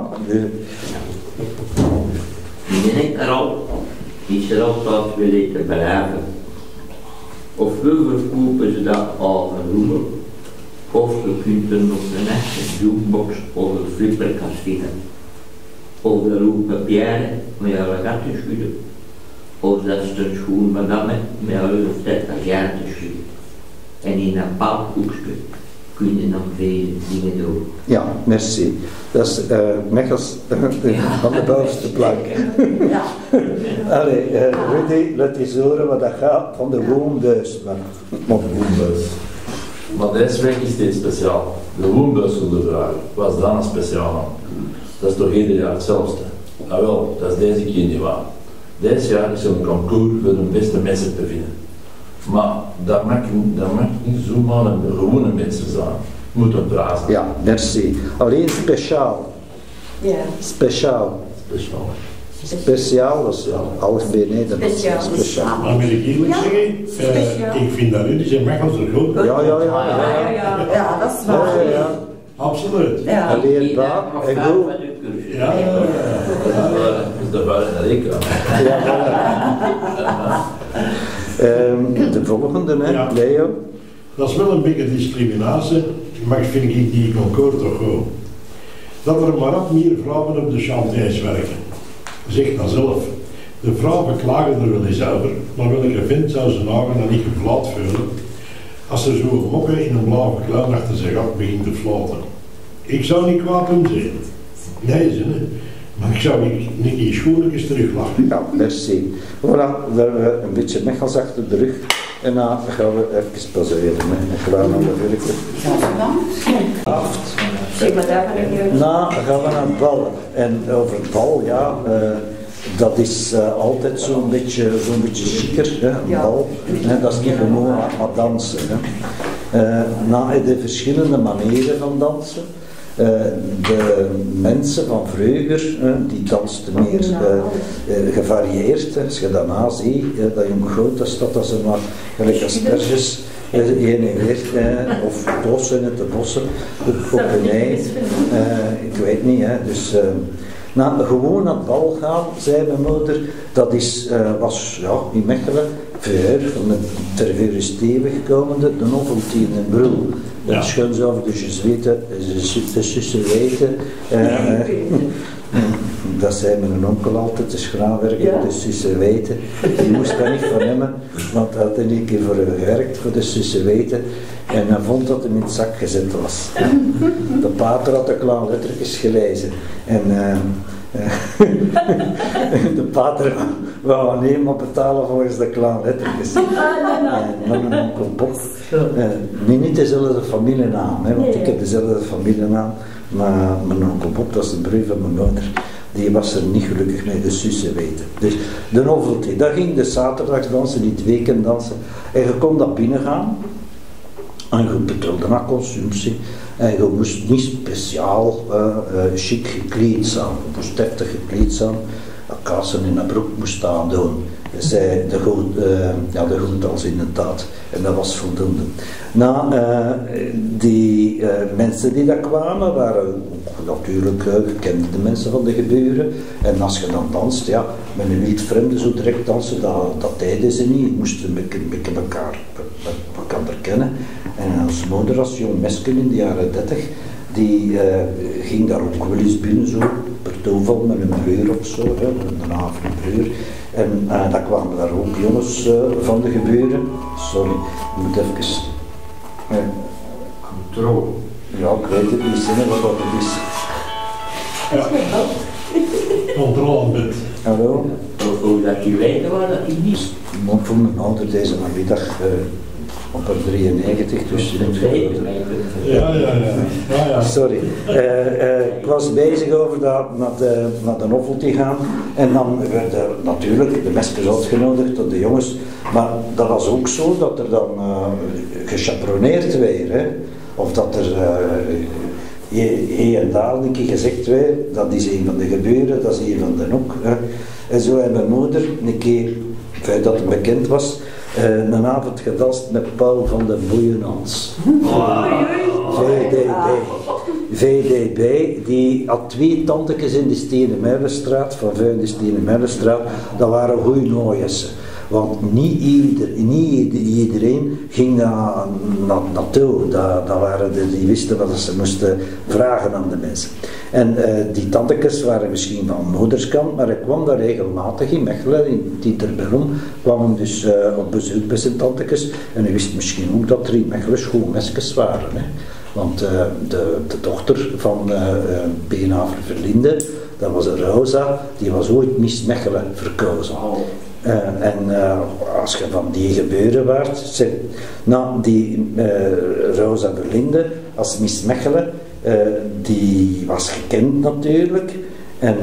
In de al is er altijd willen te blijven. Of we verkopen ze dat al een roemel, of we kunnen nog een echte jukebox of een flipperkast vinden. Of de roepen Pierre met alle gaten schudden. Of dat is een schoen madame met alle tetagère te schudden. En in een paalkoekje kun je nog veel dingen doen. Ja, merci. Dat is Mechels van de bovenste plank. Ja. Allee, Rudy, laat eens horen wat dat gaat van de woonbuis. Van de woonbuis. Maar deze week is dit speciaal. De woonbuis zullen vragen. Wat is daar nou speciaal aan? Dat is toch ieder jaar hetzelfde? Nou wel, dat is deze keer niet waar. Deze jaar is er een concours voor de beste mensen te vinden. Maar dat mag niet zomaar een gewone mensen zijn. Moet een prijs zijn. Ja, merci. Alleen speciaal. Ja. Speciaal. Speciaal, dat is algemeen Nederlands. Speciaal. Maar wil ik eerlijk zeggen, ik vind dat Rudy zijn Mechels er goed. Ja. Ja, dat is waar. Ja. Absoluut. Ja. Alleen waar en goed. Ja. Dat is de buiten dat ik kan. De volgende, hè, Ja. Leo. Dat is wel een beetje discriminatie, maar ik vind die concours toch goed. Dat er maar wat meer vrouwen op de chantiers werken. Zeg dat zelf. De vrouwen klagen er wel eens over, maar welke vent zou ze nagen dan niet gevlaat voelen als er zo'n mokken in een blauwe clown achter zijn gat begint te flaten. Ik zou niet kwaad doen zijn. Nee, ze niet. Maar ik zou niet die schoenletjes teruglachen. Ja, merci. Voilà, we hebben een beetje Mechels achter de rug. En dan gaan we even pauzeren. Klaar naar de werken. Zeg maar, daar ga ik niet. Nou, gaan we naar het bal. En over het bal, ja, dat is altijd zo'n beetje chiquer, hè, een bal. Dat is niet gewoon aan dansen. Hè. Nou, de verschillende manieren van dansen. de mensen van vroeger, die dansten meer gevarieerd. Als je daarna ziet, dat je groot is, dat ze maar gelijk asperges, heen en weer, of bossen uit de bossen, op een ei, ik weet niet. Dus, gewoon naar het bal gaan, zei mijn moeder, dat was in Mechelen, vroeger, van de Tervuur stevig komende, de novelty in Brul. Dat is gewoon zo over de Jezuïeten, de Sussen dat zei mijn onkel altijd, de schraanwerker, de Sussen-weten. Die moest daar niet van hebben, want hij had er een keer voor gewerkt, voor de Sussen-weten. En hij vond dat hij in het zak gezet was. De pater had de kleine lettertjes gelezen. En de pater wou alleen maar betalen volgens de kleine lettertjes. En mijn onkel Bob, niet dezelfde familienaam, want ik heb dezelfde familienaam. Maar mijn onkel Bob, dat is de broer van mijn moeder, die was er niet gelukkig mee, de Sussen weten. Dus de novelty, dat ging de zaterdagsdansen, niet het weekenddansen. En je kon dat binnengaan. En je betaalde naar consumptie. En je moest niet speciaal chic gekleed zijn. Je moest deftig gekleed zijn. Kassen in een broek moest aandoen. Zei de goed als inderdaad. En dat was voldoende. Die mensen die daar kwamen waren natuurlijk gekende de mensen van de geburen. En als je dan danst, met een wildvreemde zo direct dansen, dat deden ze niet. Je moest een beetje elkaar kennen. En als moeder, als jong meisje in de jaren 30, die ging daar ook wel eens binnen zo, per toeval met een broer of zo, een avondbroer. En dan kwamen daar ook jongens van de geburen. Sorry, ik moet even... Controle. Ja, ik weet het niet, zinnen wat dat is. Ja. Controle bent. Hallo? Hoe dat je weet waar dat je niet... Ik voor mijn ouder deze namiddag op een 93, dus... Ja. Sorry. Ik was bezig over naar de novelty gaan en dan werden natuurlijk de meisjes uitgenodigd tot de jongens, maar dat was ook zo dat er dan gechaperoneerd werd, hè? Of dat er hier en daar een keer gezegd werd, dat is een van de geburen, dat is een van de hoek. En zo heeft mijn moeder een keer, feit dat het bekend was, een avond gedanst met Paul van den Boejenans. VDB, die had 2 tantekes in de Steenemeilenstraat, van vuil in de Steenemeilenstraat, dat waren goeie nooies. Want niet iedereen ging naartoe. Dat waren die wisten wat ze moesten vragen aan de mensen. En die tantekes waren misschien van moederskant, maar ik kwam daar regelmatig in Mechelen, in Tieterbellum, kwam hem dus op bezoek bij zijn tantekes. En hij wist misschien ook dat er in Mechelen schoolmesjes waren. Hè. Want de dochter van Beenhaver Verlinde, dat was een Rosa, die was ooit Miss Mechelen verkozen. Als je van die gebeuren waart, die Rosa Verlinde als Miss Mechelen, die was gekend natuurlijk. En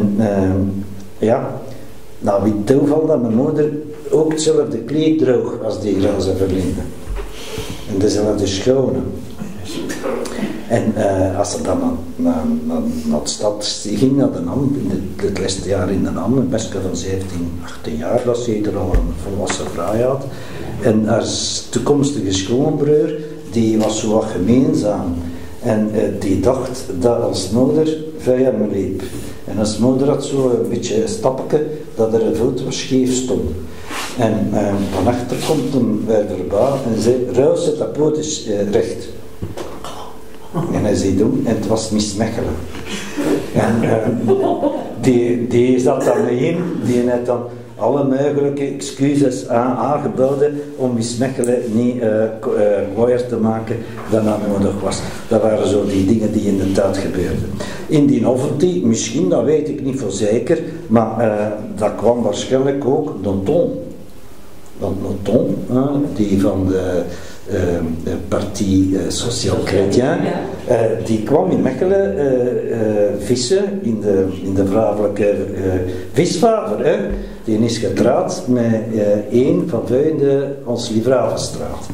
wie toeval dat mijn moeder ook hetzelfde kleed droeg als die Rosa Verlinde. En dezelfde schone. En als ze dan naar de stad ging, naar de NAM, in het laatste jaar in de NAM, een meisje van 17, 18 jaar, dat ze er al een volwassen vrouw had. En haar toekomstige schoonbroer, die was zo wat gemeenzaam. En die dacht dat als moeder via me liep. En als moeder had zo een beetje een stapje dat er een voet was scheef stond. En van achter komt hem bij voorbij en zei, Ruis, zet dat poot is recht. En hij zei doen, en het was Miss Mechelen. En die zat dan in, die had dan alle mogelijke excuses aangeboden om Miss Mechelen niet mooier te maken dan dat nodig was. Dat waren zo die dingen die inderdaad gebeurden. In die novelty, misschien, dat weet ik niet voor zeker, maar dat kwam waarschijnlijk ook Danton. Danton, die van de Parti Sociaal-Chrétien, die kwam in Mechelen vissen in de vrouwelijke visvaver. Hè. Die is getrouwd met een van vuinde ons Livravenstraat.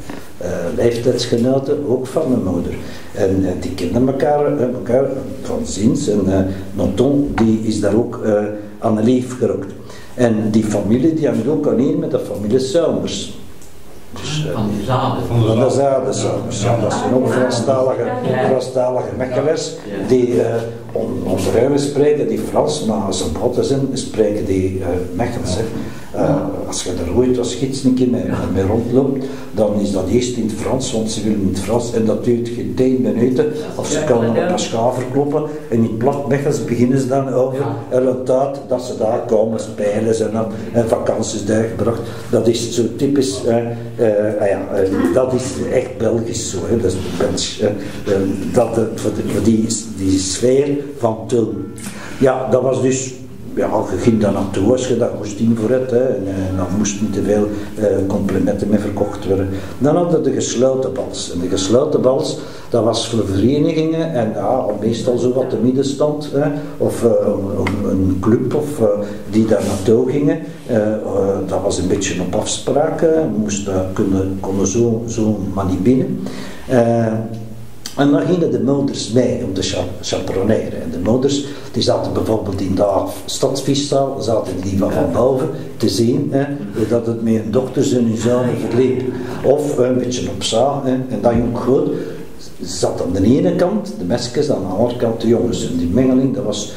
leeftijdsgenoten, ook van mijn moeder. En die kenden elkaar van ziens. En Noton die is daar ook aan de lief gerokt. En die familie die hangt ook aan één met de familie Suimers. Dus, van de zaden. Van de zadenzuimers. Ja, dat zijn ook Franstalige Mechelers die onder spreken die Frans, maar als ze botten zijn, spreken die Mechels. Als je er ooit als gids een keer mee rondloopt, dan is dat eerst in het Frans, want ze willen in het Frans en dat duurt geen 10 minuten. Of ze kunnen op een schaver kloppen en in het plat Mechels beginnen ze dan over een tijd dat ze daar komen spelen en vakanties doorgebracht. Dat is zo typisch, dat is echt Belgisch zo. Dat is voor die sfeer van toen. Ja, dat was dus. Ja, je ging daar naartoe als je daar moest in voor het, en dan moest niet te veel complimenten mee verkocht worden. Dan hadden we de gesloten bals. En de gesloten bals, dat was voor verenigingen en meestal zo wat de middenstand, of een club die daar naartoe gingen. Dat was een beetje op afspraak, konden zo maar niet binnen. En dan gingen de moeders mee om te chaperoneren. En de moeders die zaten bijvoorbeeld in de stadsviszaal, zaten die van boven te zien hoe dat het met hun dochters en hun zonen verliep. Of een beetje op zaal. En dat jong goed zat aan de ene kant de meisjes, aan de andere kant de jongens. En die mengeling, dat was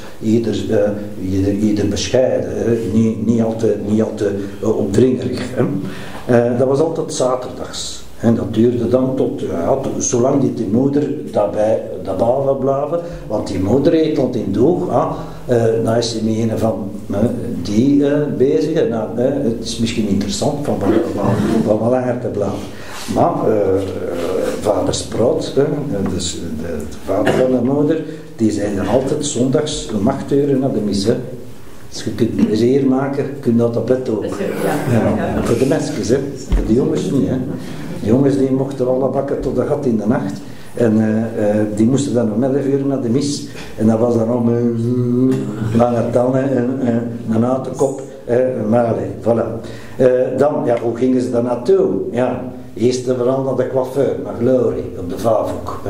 ieder bescheiden, niet altijd opdringerig. Dat was altijd zaterdags. En dat duurde dan tot, zolang die moeder daarbij blijven, want die moeder eet al in doog, dan is ze met een van die bezig, en het is misschien interessant van wat langer te blijven. Maar vader Sprout, dus de vader van de moeder, die zei dan altijd zondags om 8 uur naar de mis. Als je kunt plezier maken, kun je dat op bed ook. Ja, voor de meisjes, voor de jongens niet. De jongens die mochten alle bakken tot de gat in de nacht. En die moesten dan om 11 uur naar de mis. En dat was dan om lange tanden en een uitenkop. Maar voilà. Dan, hoe gingen ze daar naartoe? Ja, eerst en vooral naar de coiffeur, naar Glory, op de Vavok.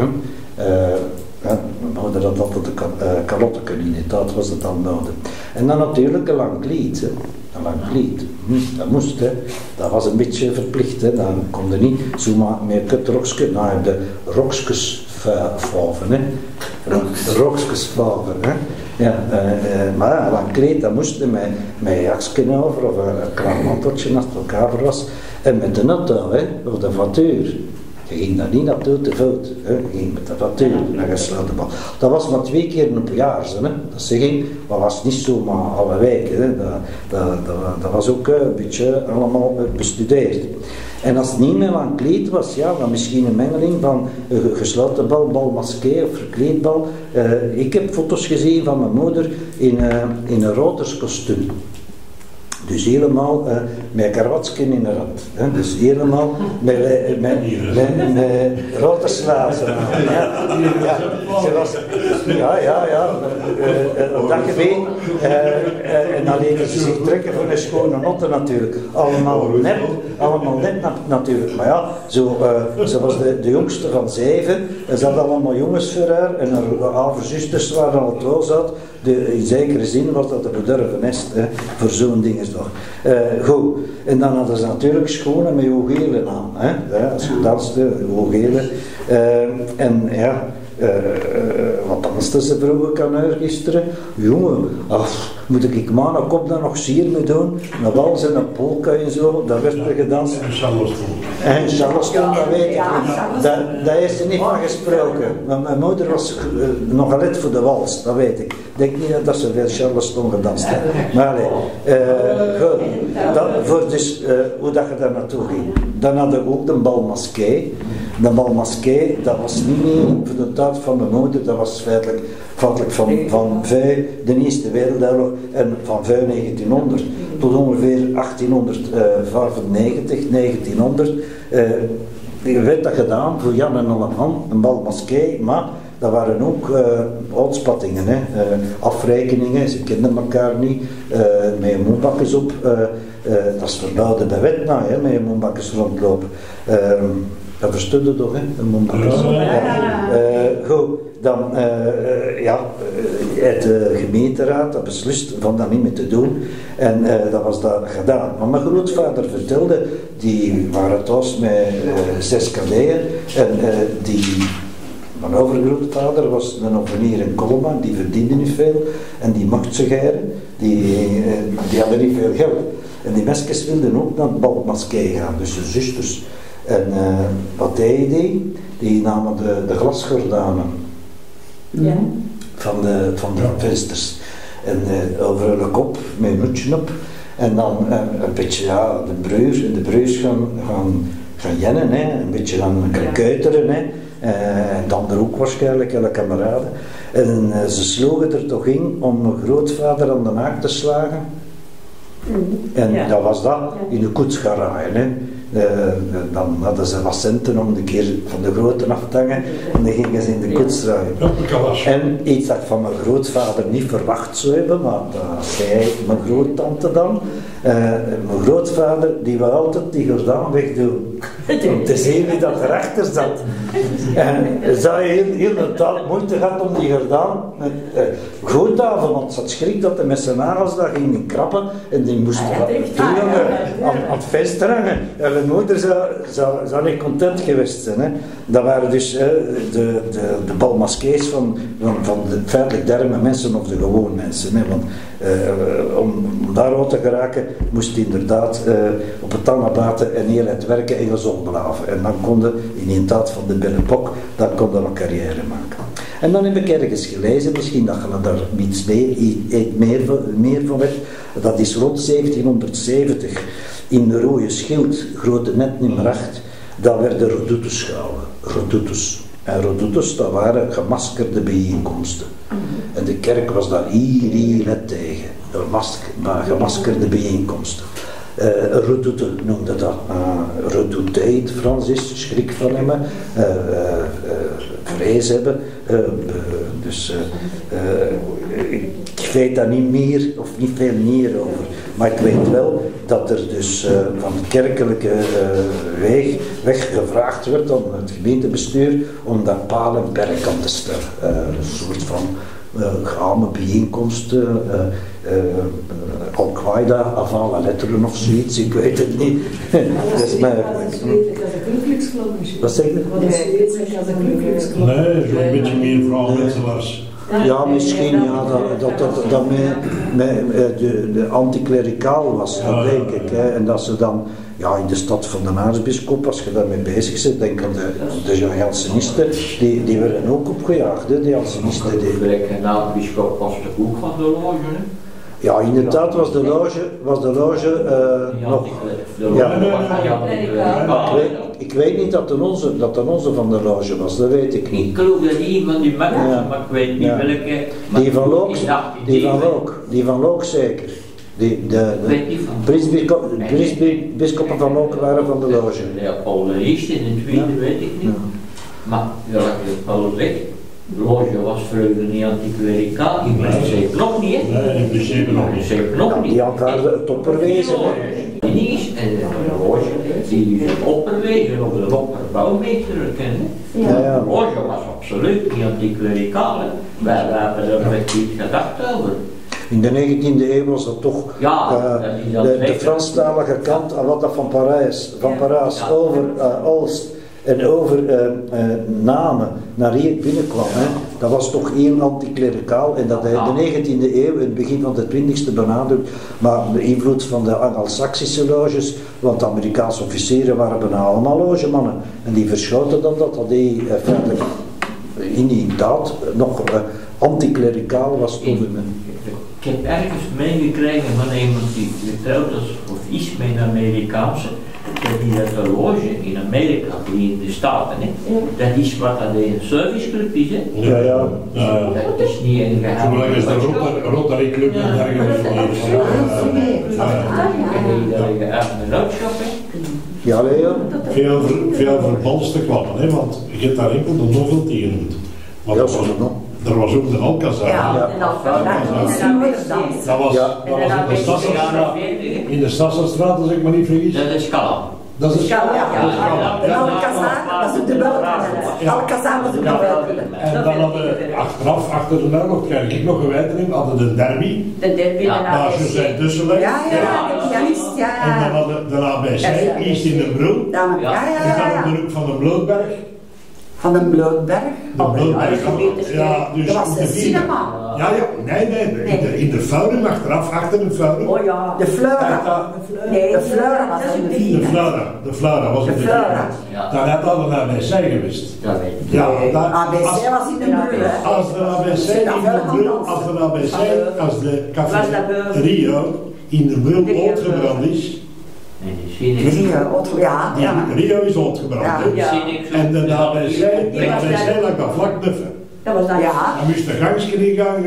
Mijn moeder had altijd een kalotje in, dat was het dan nodig. En dan natuurlijk een lang kleed. Een lang kleed. Dat moest, dat was een beetje verplicht. Dan kon je niet zomaar met een kutrokje naar de rokskes vaven. De rokskes vaven. Ja, maar een lang kleed, dat moest je met een jaksje over of een kraanmanteltje als het elkaar was. En met de auto, of de voituur. Je ging daar niet naartoe te voet. Je ging met de voituur naar gesloten bal. Dat was maar 2 keer per jaar. Dat ging, maar was niet zomaar alle weken. Dat was ook een beetje allemaal bestudeerd. En als het niet meer lang kleed was, dan misschien een mengeling van gesloten bal, balmasqué of verkleedbal. Ik heb foto's gezien van mijn moeder in een roterskostuum. Dus helemaal met een karwatsje in de rand. Dus helemaal met rode slazen. Op dat gebied. En dan lieten ze zich trekken voor een schone notte natuurlijk. Allemaal net natuurlijk. Maar ja, ze was de jongste van 7. En ze had allemaal jongens voor haar. En haar zusters waren al het wel zat. In zekere zin was dat de bedurven nest voor zo'n ding is toch. Goed, en dan hadden ze natuurlijk schoenen met hoogelen aan. Als je danste, hoogelen. En ja, wat dansten ze vroeger kan gisteren? Jongen, moet ik maar een kop dan nog sier mee doen? Een wals en een polka en zo, dat werd er gedanst. En Charleston, dat weet ik niet. Daar heeft ze niet van gesproken. Maar mijn moeder was nog een lid voor de wals, dat weet ik. Ik denk niet dat ze veel Charleston gedanst hebben. Maar goed. Voor dus, hoe dat je daar naartoe ging. Dan hadden we ook de balmasqué. De balmasqué, dat was niet meer voor de tijd van mijn moeder, dat was feitelijk van de Eerste Wereldoorlog en van 1900 tot ongeveer 1895, 1900. Werd dat gedaan voor Jan en Alleman, een balmasqué, maar dat waren ook uitspattingen, afrekeningen, ze kenden elkaar niet, met je moenbakkes op, dat is verboden bij wet, met je moenbakkes rondlopen. Dat verstond toch, hè? Een mondeling. Goed, dan heeft de gemeenteraad dat beslist van dat niet meer te doen. En dat was dat gedaan. Maar mijn grootvader vertelde, die waren thuis met 6 kadeeën. En mijn overgrootvader was een ovenier in Coloma, die verdiende niet veel. En die mocht ze geren, die hadden niet veel geld. En die meisjes wilden ook naar het balmaskee gaan, dus de zusters. En wat deed die? Die namen de glasgordijnen van de vensters. En over hun kop, met een hoedje op. En dan een beetje, de broers gaan jennen, hè. Een beetje gaan kuiteren. Hè. En dan er ook waarschijnlijk, alle kameraden. En ze sloegen er toch in om mijn grootvader aan de naak te slagen. En dat was dat in de koets gaan rijden. Hè. Dan hadden ze wat centen om de keer van de grote af te hangen en dan gingen ze in de koets rijden. En iets dat ik van mijn grootvader niet verwacht zou hebben, maar dat zei mijn groottante dan. Mijn grootvader die wil altijd die gordijn wegdoen om te zien wie dat erachter zat. En ze had heel de tijd moeite gehad om die gordijn goed aan, want ze had schrik dat hij met zijn nagels dat ging krappen en die moest aan het venster hangen. En mijn moeder zou niet content geweest zijn. Hè. Dat waren dus de balmaskees van de feitelijk derme mensen of de gewone mensen. Hè. Want om daaruit te geraken moest hij inderdaad op het tangenbaten en heel het werken en gezond blijven. En dan konden in een tijd van de Billepok, dan konden we een carrière maken. En dan heb ik ergens gelezen, misschien dat je daar iets meer van weet, dat is rond 1770 in de Rode Schild, grote net nummer 8, dat werden redoutes gehouden. Redoutes. En redoutes, dat waren gemaskerde bijeenkomsten. En de kerk was daar heel net tegen. Gemaskerde bijeenkomsten. Redoute noemde dat. Redoute in het Frans is, schrik van hem, vrees hebben. Ik weet daar niet meer of niet veel meer over. Maar ik weet wel dat er dus van de kerkelijke weg gevraagd werd aan het gemeentebestuur om daar paal en perk aan te stellen. Een soort van geheime bijeenkomsten, Al-Qaeda, avant la letteren of zoiets, ik weet het niet. Wat zeg je? Nee, zo'n beetje meer vrouwenmenselaars. Ja, misschien dat de anticlericaal was, dat denk ik. Hè. En dat ze dan in de stad van de aartsbisschop, als je daarmee bezig bent, denk aan de Jansenisten, die werden ook opgejaagd, hè, de Jansenisten. De aartsbisschop was de hoek van de loge, hè? Ja, inderdaad was de loge nog... Ik weet niet dat de onze van de loge was, dat weet ik niet. Ik geloof dat die van die mensen, maar ik weet niet welke... Die van Look zeker. De bischoppen van Look waren van de loge. Paul de Eerste en de Tweede weet ik niet. Maar ja, Paul weg. De loge was vroeger niet anticlericaal, ik weet het zeker nog niet. Nee, in principe nog niet. Die aanvaarden het opperwezen. En de loge, die is het opperwezen of de opperbouwmeester kennen. De loge was absoluut niet anticlericaal. Wij hebben er effectief gedacht over. In de 19e eeuw was dat toch de Franstalige kant aan wat dat van Parijs over Oost en over Namen naar hier binnenkwam. Hè. Dat was toch één anticlericaal en dat in de 19e eeuw, in het begin van de 20e benadrukt, maar de invloed van de Anglo-Saxische loges, want de Amerikaanse officieren waren bijna allemaal logemannen en die verschoten dan dat die feitelijk inderdaad nog anticlericaal was toen. Ik heb ergens meegekregen van iemand die getrouwd was of iets met een Amerikaanse, dat de loge in Amerika, die in de Staten, dat is wat dat een serviceclub is. Dat is niet een geheim. Zolang is de Rotary Club en dergelijke. Ja, Leo? Veel verbandsten kwamen, hè, want je hebt daar enkel de novelty genoemd. Er was ook de Alcazar. Dat was in de Stassenstraat, als ik me niet vergis. Dat is Kalam. Dat is een schaal. En Alcazar was de buitenland. Alcazar was de buitenland. En dan hadden we achteraf, achter de oorlog, krijg ik nog geweten in, hadden de derby. De derby van Daar is José Dusselij. Ja, de pianist, ja. En dan hadden de ABC, East in de Brul. Ja. En dan op de hoek van de Blootberg. Van den Blootberg. De Blootberg, ja, dus dat was de cinema. Ja, nee, in de Forum, achteraf, achter de Forum. Oh ja. De Flora. Nee, de Flora was in de vierde. De Flora was in de vierde. Daar had al een ABC geweest. Ja, ABC was in de Brul, hè. Als de ABC in de Brul, als de café Rio in de Brul uitgebrand is. Rio is uitgebrand. En de ABC lag daar vlak nuffen. Dat was dan, ja. Dan moest de gangsje gaan.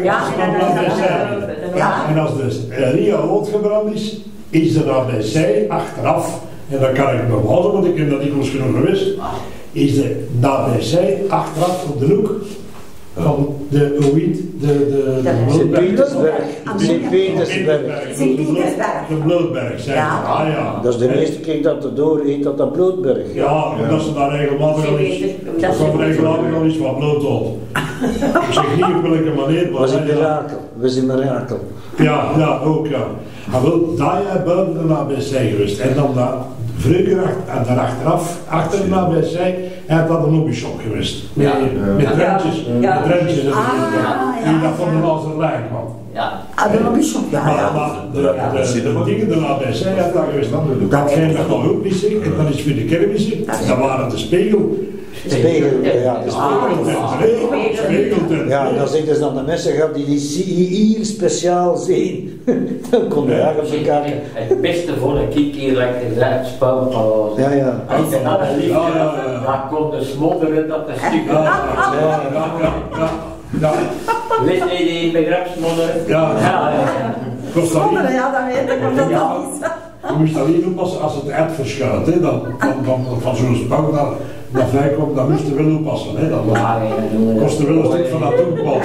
En als de Rio uitgebrand is de ABC achteraf, en dat kan ik bewijzen, want ik heb dat dikwijls genoeg geweest, is de ABC achteraf op de hoek van de Sint-Petersberg. De Blootberg, zei ja. Dat is de eerste keer dat het doorheet dat Blootberg. Ja, omdat ze daar regelmatig al eens, wat bloot op. Ik zeg niet op welke manier, maar... We zijn mirakel. Ja, ook ja. Maar wel, daar jij buiten de ABC geweest. En dan vroeger en dan achteraf, achter de ABC, en dat een hobbyshop geweest. Met trendjes. Met trendjes en die dat van de Lazerlijn kwam. De hobbyshop, Maar de dingen de ABC had daar geweest. Dat ging nog wel ook niet zeggen. En dan is voor de kermissen, dat waren de Spiegel. Spiegeltent. Ja, dan zeggen ze dan de mensen gaan die hier speciaal zien. Dan kon je eigenlijk bekijken. Het beste voor een keer lekker het spel. Ja. Daar kon de smodderen dat een stuk. Weet je die begrip smodderen? Ja. Smodderen, ja, dat weet ik, want dat is. Je moest alleen oppassen als het uit verschuilt, hè. Dan van zo'n spouw naar vrij komt, dan moest je wel oppassen, hè. Dan kostte wel een stuk van dat toepad.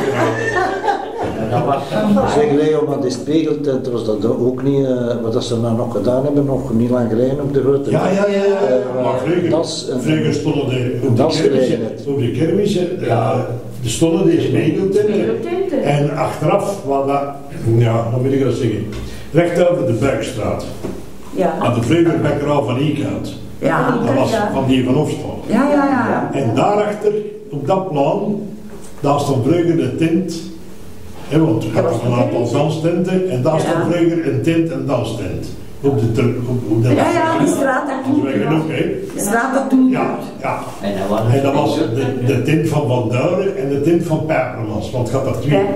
Zeg Leo, maar die spiegeltent was dat ook niet, wat ze nou nog gedaan hebben, nog niet lang geleden op de grote. Ja. Maar vroeger stonden op de kermissen, stonden die spiegeltenten. En achteraf, dan wil ik dat zeggen, recht over de Bergstraat. Aan de vroeger Bekkerau van Eekhout. Dat was van die van Hofstad. Ja. En daarachter, op dat plan, daar stond vroeger de tent. Want je had een aantal danstenten en daar stond vroeger een tent en danstent. Op de die straat daar toen. De straat daar toen. Ja. En dat was de tent van Van Duren en de tent van Permans, want het gaat dat twee.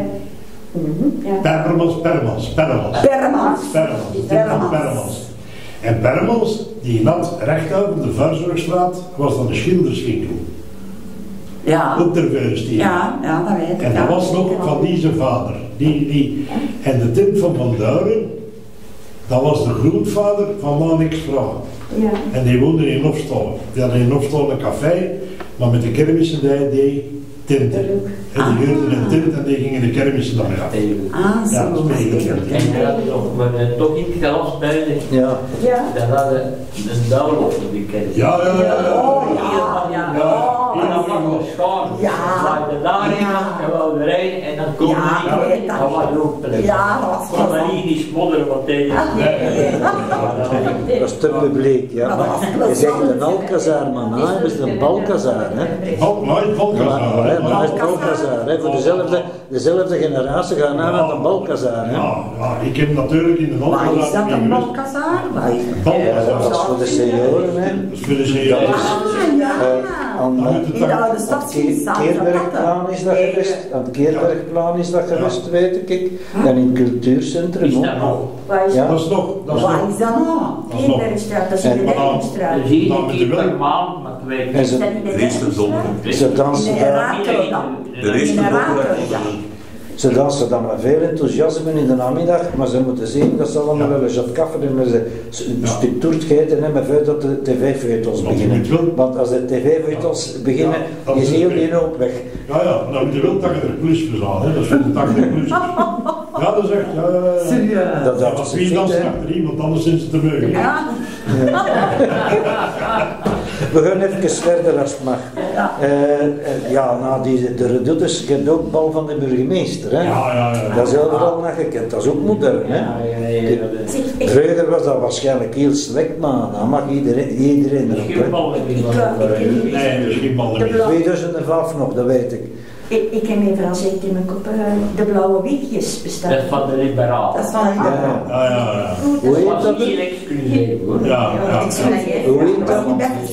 Permans. En Permans, die had recht over de Verzorgstraat, was dan de schilderswinkel. Op de Veurstier. Ja, dat weet ik. En dat was nog van die zijn vader. En de tent van Van Duren, dat was de grootvader van Manix vrouw. En die woonde in Hofstad. Die hadden in Hofstad een café, maar met de kermissen die tinten. En die huurden een tint en die gingen de kermissen dan mee af. Zo. En dat nog toch in het glas buiten. Dan hadden een duivel op die kermis. Ja. En dan was het schaar. De daarin gewoon rijden en dan komen die. Dat was ook plek. Maar dan niet die smodderen wat tegen. Dat is te publiek, ja. Je zegt een Alcazar, maar nou hebben ze een Balcazar, hè. Balcazar, hè. Voor dezelfde generatie gaan naar met een Balcazar, hè. Ja, ik heb natuurlijk in de Alcazar. Waar is dat een Balcazar? Dat is voor de senioren, hè. Dat is voor de senioren. Aan het Keerbergplan is dat geweest, aan het Keerbergplan is dat geweest, weet ik. En in het cultuurcentrum ook. Dat is nog. Waar is dat nou? Keerbergstraat, dat is in de Derringstraat. Dus hier een keer per maand, maar twee keer. Ze dansen daar. De eerste Ze dansen dan met veel enthousiasme in de namiddag, maar ze moeten zien dat ze allemaal wel een jat kaffer en een stuk toert gegeten hebben voordat de tv-feuilletons beginnen. Want als de tv-feuilletons beginnen, is heel die op weg. Ja, nou moet je wel dat je er plus voor aan, hè. Dat is voor de tak er plus. Ja, dat is echt, Serieus? Dat is wie dansen achterin, want anders zijn ze te meugelen. Ja. We gaan even verder als het mag. De redoutes, je hebt ook bal van de burgemeester. Hè? Ja. Dat is overal naar gekend, dat is ook modern. Hè? Vroeger was dat waarschijnlijk heel slecht, maar dan mag iedereen erop. Nee, dat is geen bal meer. 2005 nog, dat weet ik. Ik heb even al gezegd in mijn kop, de blauwe wiegjes bestaan. Dat is van de liberaal. Dat is van de liberaal. Ja. Hoe heet dat? Heel exclusief hoor. Ja. Hoe heet dat?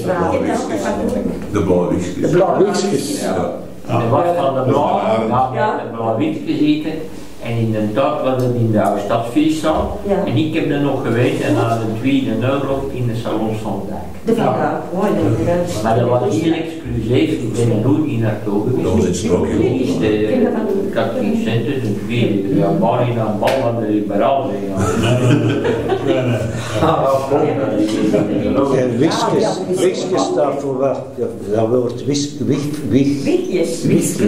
De blauwe wiegjes. De blauwe wiegjes. Er was van de blauwe wiegjes gezeten. En inderdaad was het in de oude stadsfeestzaal. Ja. En ik heb er nog geweest en na de tweede oorlog in de salons van Dijk. De Van mooi. Maar dat was heel exclusief, ik ben er nooit in naartoe geweest. Dat was in Strookje. Ik had geen centen, de tweede, ja, maar in een bal van de liberaal En wiegjes staat voor wat? Dat woord wiegjes. Wiegjes.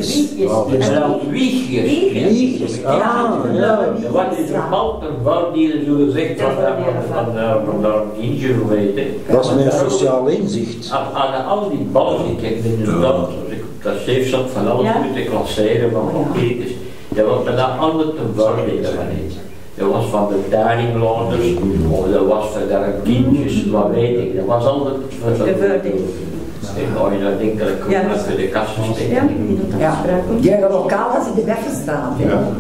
Wiegjes. Ja. Wat is een bal, een bal die er zo gezegd van de Inge weten. Dat is mijn sociaal inzicht. Aan al die ballen, ik heb inderdaad, als ik op dat zeef zat van alles moeten klasseren van paketjes, dat was bijna alle te voordelen van eten. Dat was van de tuiningladers, of dat was van de kindjes, wat weet ik, dat was altijd voor de voordelen. Als je dat denk dat ik ook even de kassen steken. Die hebben lokaal als in de Weggestraat.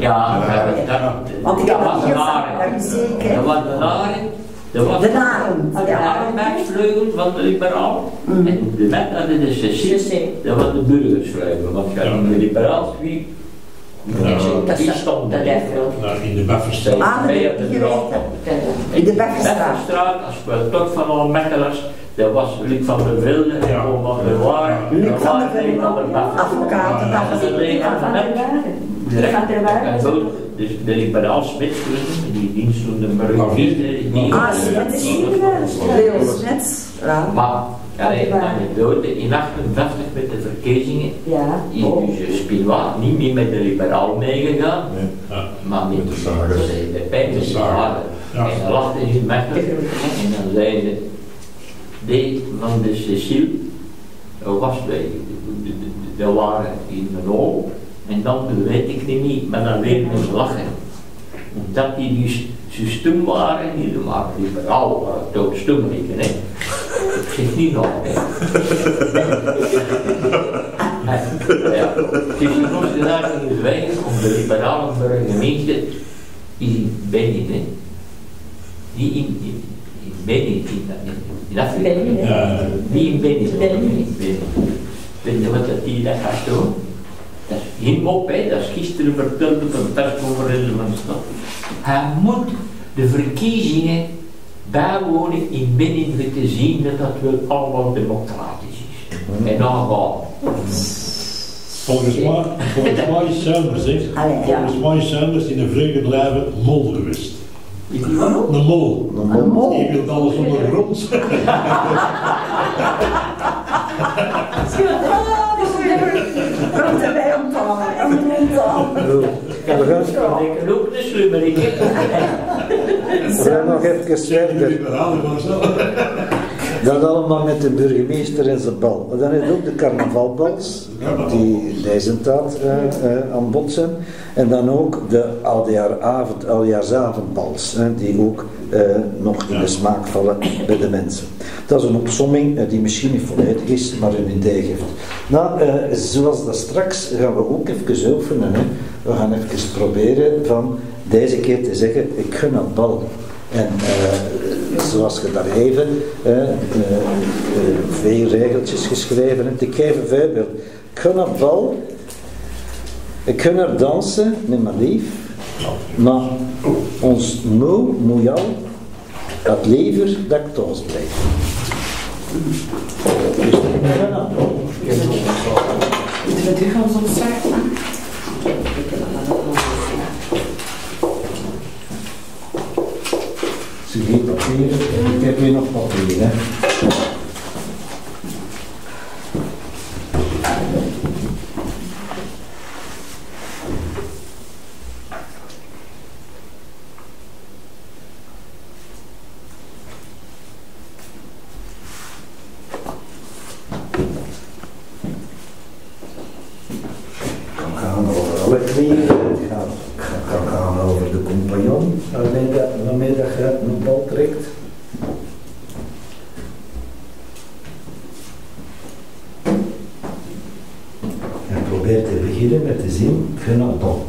Want ik heb dat hier dat was de Naren. Dat was de Naren. De arbeidsvleugel van de liberaal. En de wet hadden de Cecile, dat was de burgersvleugel. Want je had in de liberaal wie stond in de Befferstraat. In de Befferstraat. Als we toch van alle Mechelaars. Dat was Luc van der Wilde, van de Waar, Luc van der Wilde, advocaten, dat was dus de liberaal Smits, die dienstdoende burgemeester, Leo Smits. Maar, anekdote, in 1958 met de verkiezingen is dus Spinois niet meer met de liberaal meegegaan, maar met de CDP, met de Zware. En dan lachten ze in Mechelen en dan zeiden ze, die van de Cecile, dat waren in de oog, en dan weet ik niet, maar dan weer met lachen. Omdat die dus zo stum waren, die waren liberaal, waren toch stummelingen, hè. Ik zeg niet nog, hè. Het is nog gedaan in zwijgen om de liberale burgemeester in Benin, hè. Die in Benin, in Afrika. Die in Benin. Weet je wat die dat gaat doen? Dat is geen mop, hè. Dat is gisteren verteld op een persconferentie van de stad. Hij moet de verkiezingen bijwonen in Benin om te zien dat dat wel allemaal democratisch is. En dan gaan. Volgens mij is Sanders, volgens mij is Sanders in een vreemd leven mol geweest. Een mol. Die wil alles ondergronds. We gaan nog even verder. Dat allemaal met de burgemeester en zijn bal. Dan heb je ook de carnavalbals, die deze taal aan bod zijn. En dan ook de oudejaarsavondbals, die ook nog in de smaak vallen bij de mensen. Dat is een opsomming die misschien niet volledig is, maar een idee geeft. Nou, zoals dat straks gaan we ook even oefenen. Hè. We gaan even proberen van deze keer te zeggen, ik gun dat bal. En zoals je daar even veel regeltjes geschreven hebt. Ik geef een voorbeeld. Ik gun dat bal. Ik kan er dansen met mijn lief, maar ons moet jou dat liever dat ik thuis blijf. Dus Moeten we terug gaan ons opschrijven? Ik heb hier nog papier, hè. Het gaat over de compagnon, waarmee dat je een bal trekt. En probeer te beginnen met de zin genadon.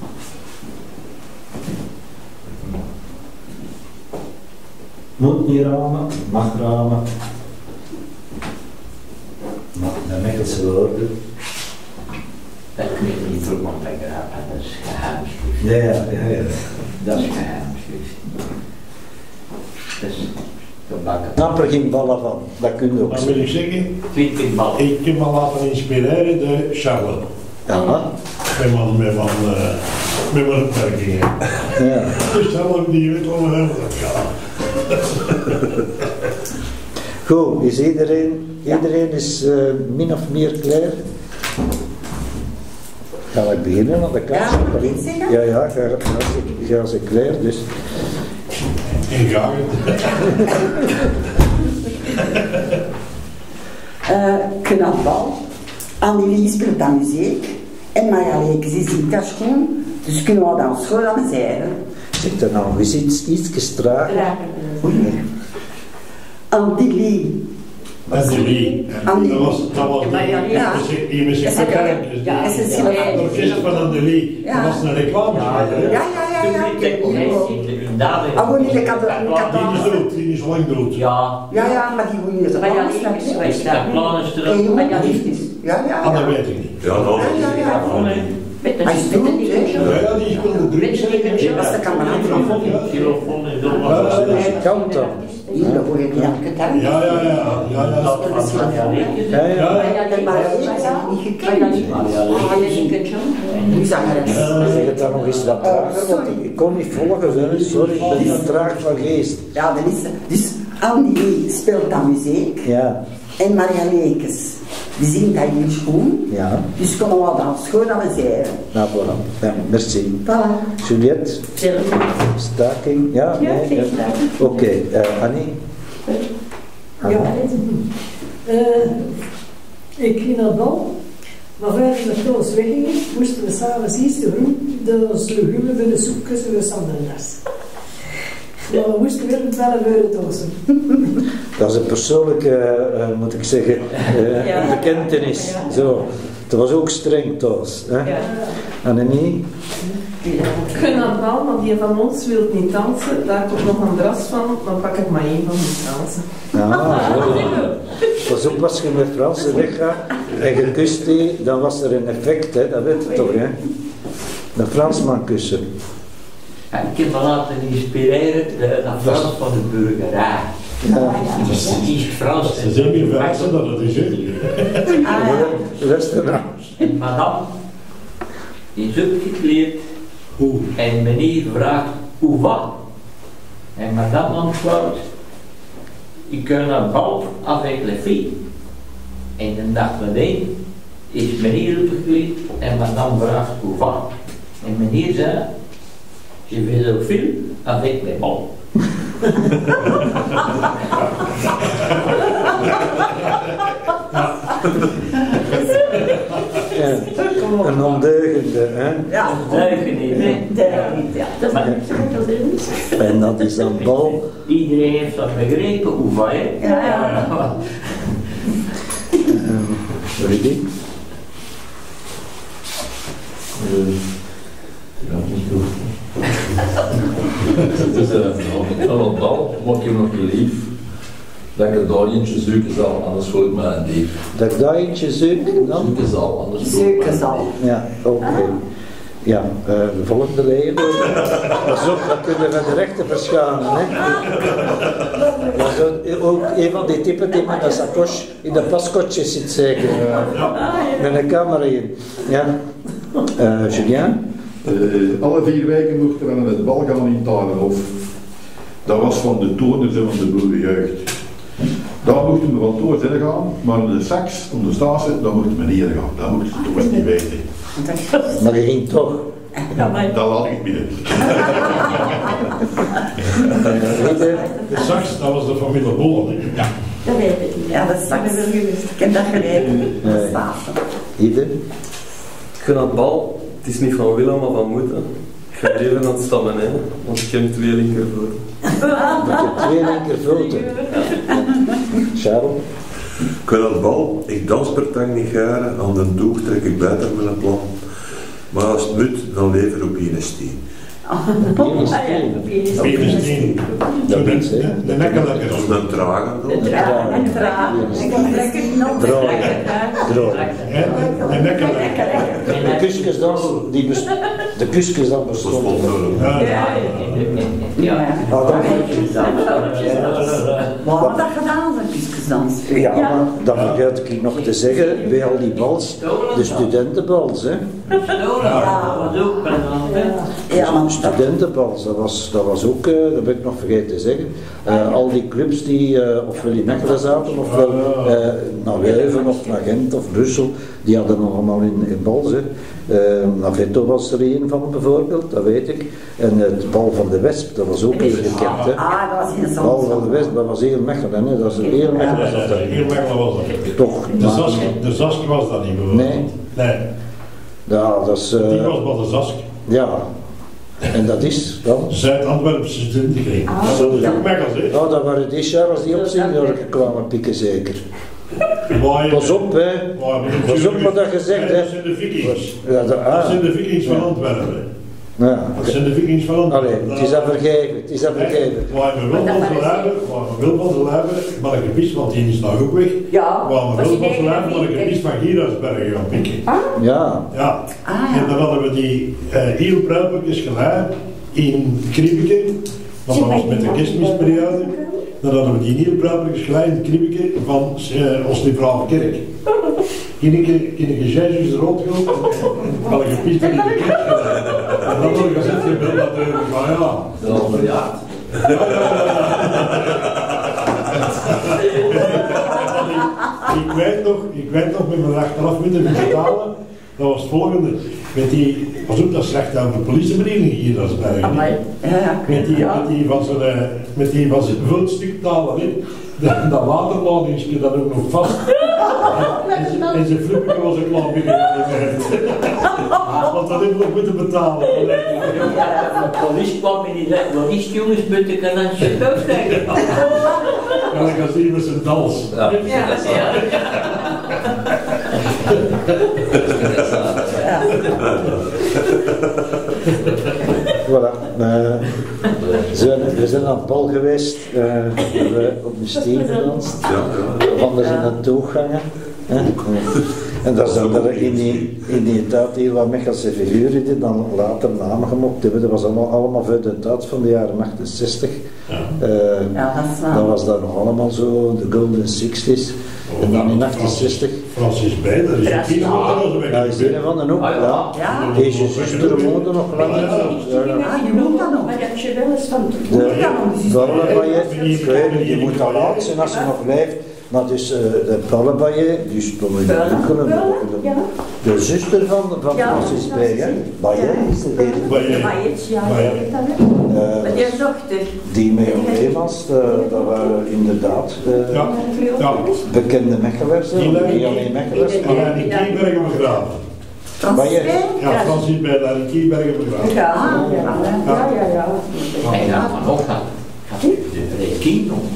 Moet niet ramen, mag ramen. Maar de Mechelse woorden. Dat kun je niet voor man begrijpen, dat is geheimschrift. Ja. Dat is geheimschrift. Dus, Amper geen ballen van, dat kun je ook Dan zeggen. wil ik zeggen, 20 ballen. ik heb me laten inspireren door Charles. Ja. Met mijn beperkingen. Ja. Dus Charles die weet wel hoe dat gaat. Goed, is iedereen is min of meer klaar? Ga ik beginnen aan de kant? Ja, ga ze klaar, dus. En ga het. Knapbal. Annelie speelt dan muziek. En Marja-Leek is in Kaschkoen. Dus kunnen we dan school aan zeilen. Zeg dan nou, je zit iets trager. Annelie. Annelie. Dat was het orkest van Annelie. Dat was een reclame. Die is lang dood. Ja, maar die moet je zo lang is dat plannen terug. Ah, dat weet ik niet. Ja, dat Hij is dood, Ja, die speelde drums. Dat was de kameraad van Xylofoon en zo. Kan dat? Hier, dat hoor je niet aan het tellen. Ja. En Marja-Leek is niet gekend. Nu zag hij het. Zeg het dan nog eens wat trager, want ik kon niet volgen, sorry, ik ben traag van geest. Ja, dat is dus Annelie speelt dan muziek. Ja. En Marja-Leekes, die zingt hij in schoen. Ja. Dus kunnen we dan schoon aan het zeilen. Nou, voilà. Ja, merci. Voilà. Juliette? Staking? Ja? Nee? Oké, Annie? Ik ging naar bal, maar verder met ons weggingen, moesten we s'avonds iets te doen, dat ons legumen van de soep kussen we sandeldas. Maar we moesten weer bellen voor de dozen. Dat is een persoonlijke, moet ik zeggen, bekentenis. Zo. Het was ook streng thuis. Hè? Annemie? Ik ga naar het bal, maar die van ons wil niet dansen. Daar komt nog een dras van, dan pak ik maar één van die dansen. Ja, zo. Pas op, als je met Fransen weggaat en je kust die, dan was er een effect, hè? Dat weet je toch, hè? Een Fransman kussen. Ja, ik heb me laten inspireren naar Frans van de burgerij. Die is Frans. Ze zijn meer Fransen dan het is, hè? Luister nou. En madame is opgekleed en meneer vraagt hoe wat? En madame antwoordt, ik kan naar bal avec les filles. En de dag meteen is meneer opgekleed en madame vraagt hoe wat? En meneer zei, je vais au film avec les balles. Een ondeugende, hè? Ja, ondeugende, ja. En dat is dan bal. Iedereen heeft dat begrepen, hoe van je? Ja. Rudy? Het is een bal, maar ik heb nog niet lief. Dat ik er daar eentje zoeken zal, anders voel ik me een dief. Dat ik daar eentje zoek, dan? Zoeken zal, anders voel ik me een dief. Ja, oké. Ja, de volgende leer. Pas op, dat kunnen we de rechten verschanen, hè. Dat is ook een van die typen die met een sacoche in de paskotjes zit zeker. Met een camera in. Ja. Julien? Alle 4 weken mochten we naar het bal gaan in Talenhof. Dat was van de toners en van de boerenjeugd. Daar mochten we van toren in gaan, maar de sax, om de staatsen, daar mochten we niet in gaan. Dat mochten ze toch eens niet weten. Maar je ging toch? Dat laat ik binnen. De sax, dat was de familie Bollen. Ja. Dat weet ik niet. Ja, dat is sax. Ik heb dat gelezen. Dat staat er. Ieder? Ik ga naar het bal. Het is niet van willen, maar van moeten. Ik ga even aan het stammen, hè, want ik heb 2 linkervoeten. Ik heb 2 linkervoeten. Charles? Ik wil aan het bal, ik dans per tang niet garen, aan de doeg trek ik beter met een plan. Maar als het moet, dan lever op Inesteen. Pianistien. De nekkenlekker. Dat is een tragen dan. Een traag. Ik kan lekker nog Drooien. De nekkenlekker. De kusjesdans, de kusjesdans bestond. Wat had dat gedaan, dat kusjesdans? Ja, maar dat vergeet ik nog te zeggen, bij al die bals, de studentenbals, hè. Ja, dat was ook Ja, studentenbals, dat was ook, dat heb ik nog vergeten te zeggen. Al die clubs die ofwel in Mechelen zaten, ofwel naar Leuven of naar Gent of Brussel, die hadden allemaal in bals. Navetto was er een van bijvoorbeeld, dat weet ik. En het bal van de Wesp, dat was ook heel gekend. Hè. Dat was in het bal van de Wesp, dat was heel Mechelen, hè. Dat is heel Mechelen. Heel Mechelen was dat. Toch. De Zask was dat niet bijvoorbeeld. Nee. Ja, dat is... Die was bij de Zask. Ja. En dat is dan? Zuid-Antwerpse studentenkring. Dat is ook Mechels, hè? Nou, dat waren die Charles die op Sint-Jurgen kwamen pikken, zeker. Pas op, hè. Pas op wat dat gezegd, hè. Dat zijn de Vikings. Ja, dat zijn de Vikings van Antwerpen. Ja. Dat zijn de Vikings van Antwerpen. Allee, het is dat vergeven, het is dat vergeven. Waar we wil van ze hebben, maar ik wist, want die is nou ook weg. Ja. Waar we wil van ze hebben, maar ik wist van Gierasbergen gaan pikken. Ja. Ja. En dan hadden we die heel pruipjes geleid in Kriebeke, want dat was met de kerstmisperiode. Dan hadden we die heel pruipjes geleid in Kriebeke van ons Livrave Kerk. Kinneke Jezus rood gelopen en had ik een piste in de kerk geleid. En dan had ik gezegd, je wil natuurlijk van ja. Dat is al verjaard. Ik weet nog met mijn achteraf moeten betalen. Dat was het volgende. Met die, pas op, dat is slecht aan de politiebediening hier als Bergen. Met die van zijn voetstuk talen, dat waterladingsje dat ook nog vast. En zijn vloekje was ook lang binnen. Want dat heb ik nog moeten betalen. De politie kwam in die zei, wat is jongens, putten kan dan je dood krijgen. En ik ga zien met zijn dans. Ja. Voilà. We zijn aan het bal geweest, op de steen gedanst. Of anders in het toeggangen. En dat is dan in die tijd heel wat Mechelse figuren die dan later namen gemokt hebben. Dat was allemaal voor de tijd van de jaren 68. Dat was dan nog allemaal zo, de Golden 60's. En dan in 68. Francis B, dat is een kiesmotor. Ja, is een van de ook. Ja. Deze zuster woonde nog lang. Je moet dat nog. Maar dat je wel eens van De Ballebaillet, je moet al laat zijn als ze nog leeft. Maar dus de Ballebaillet, die stonden in de winkel. De zuster van Francis B, hè? Baillet is het hele. Baillet, ja, dat weet dat. Met je dochter. Die met Leemans, dat waren inderdaad bekende Mechelers, niet alleen Mechelers. Maar in Kiebergen begraven. Ja, Francis bij daar in Kiebergen begraven. Ja. En dan vanochtend had de kind nog.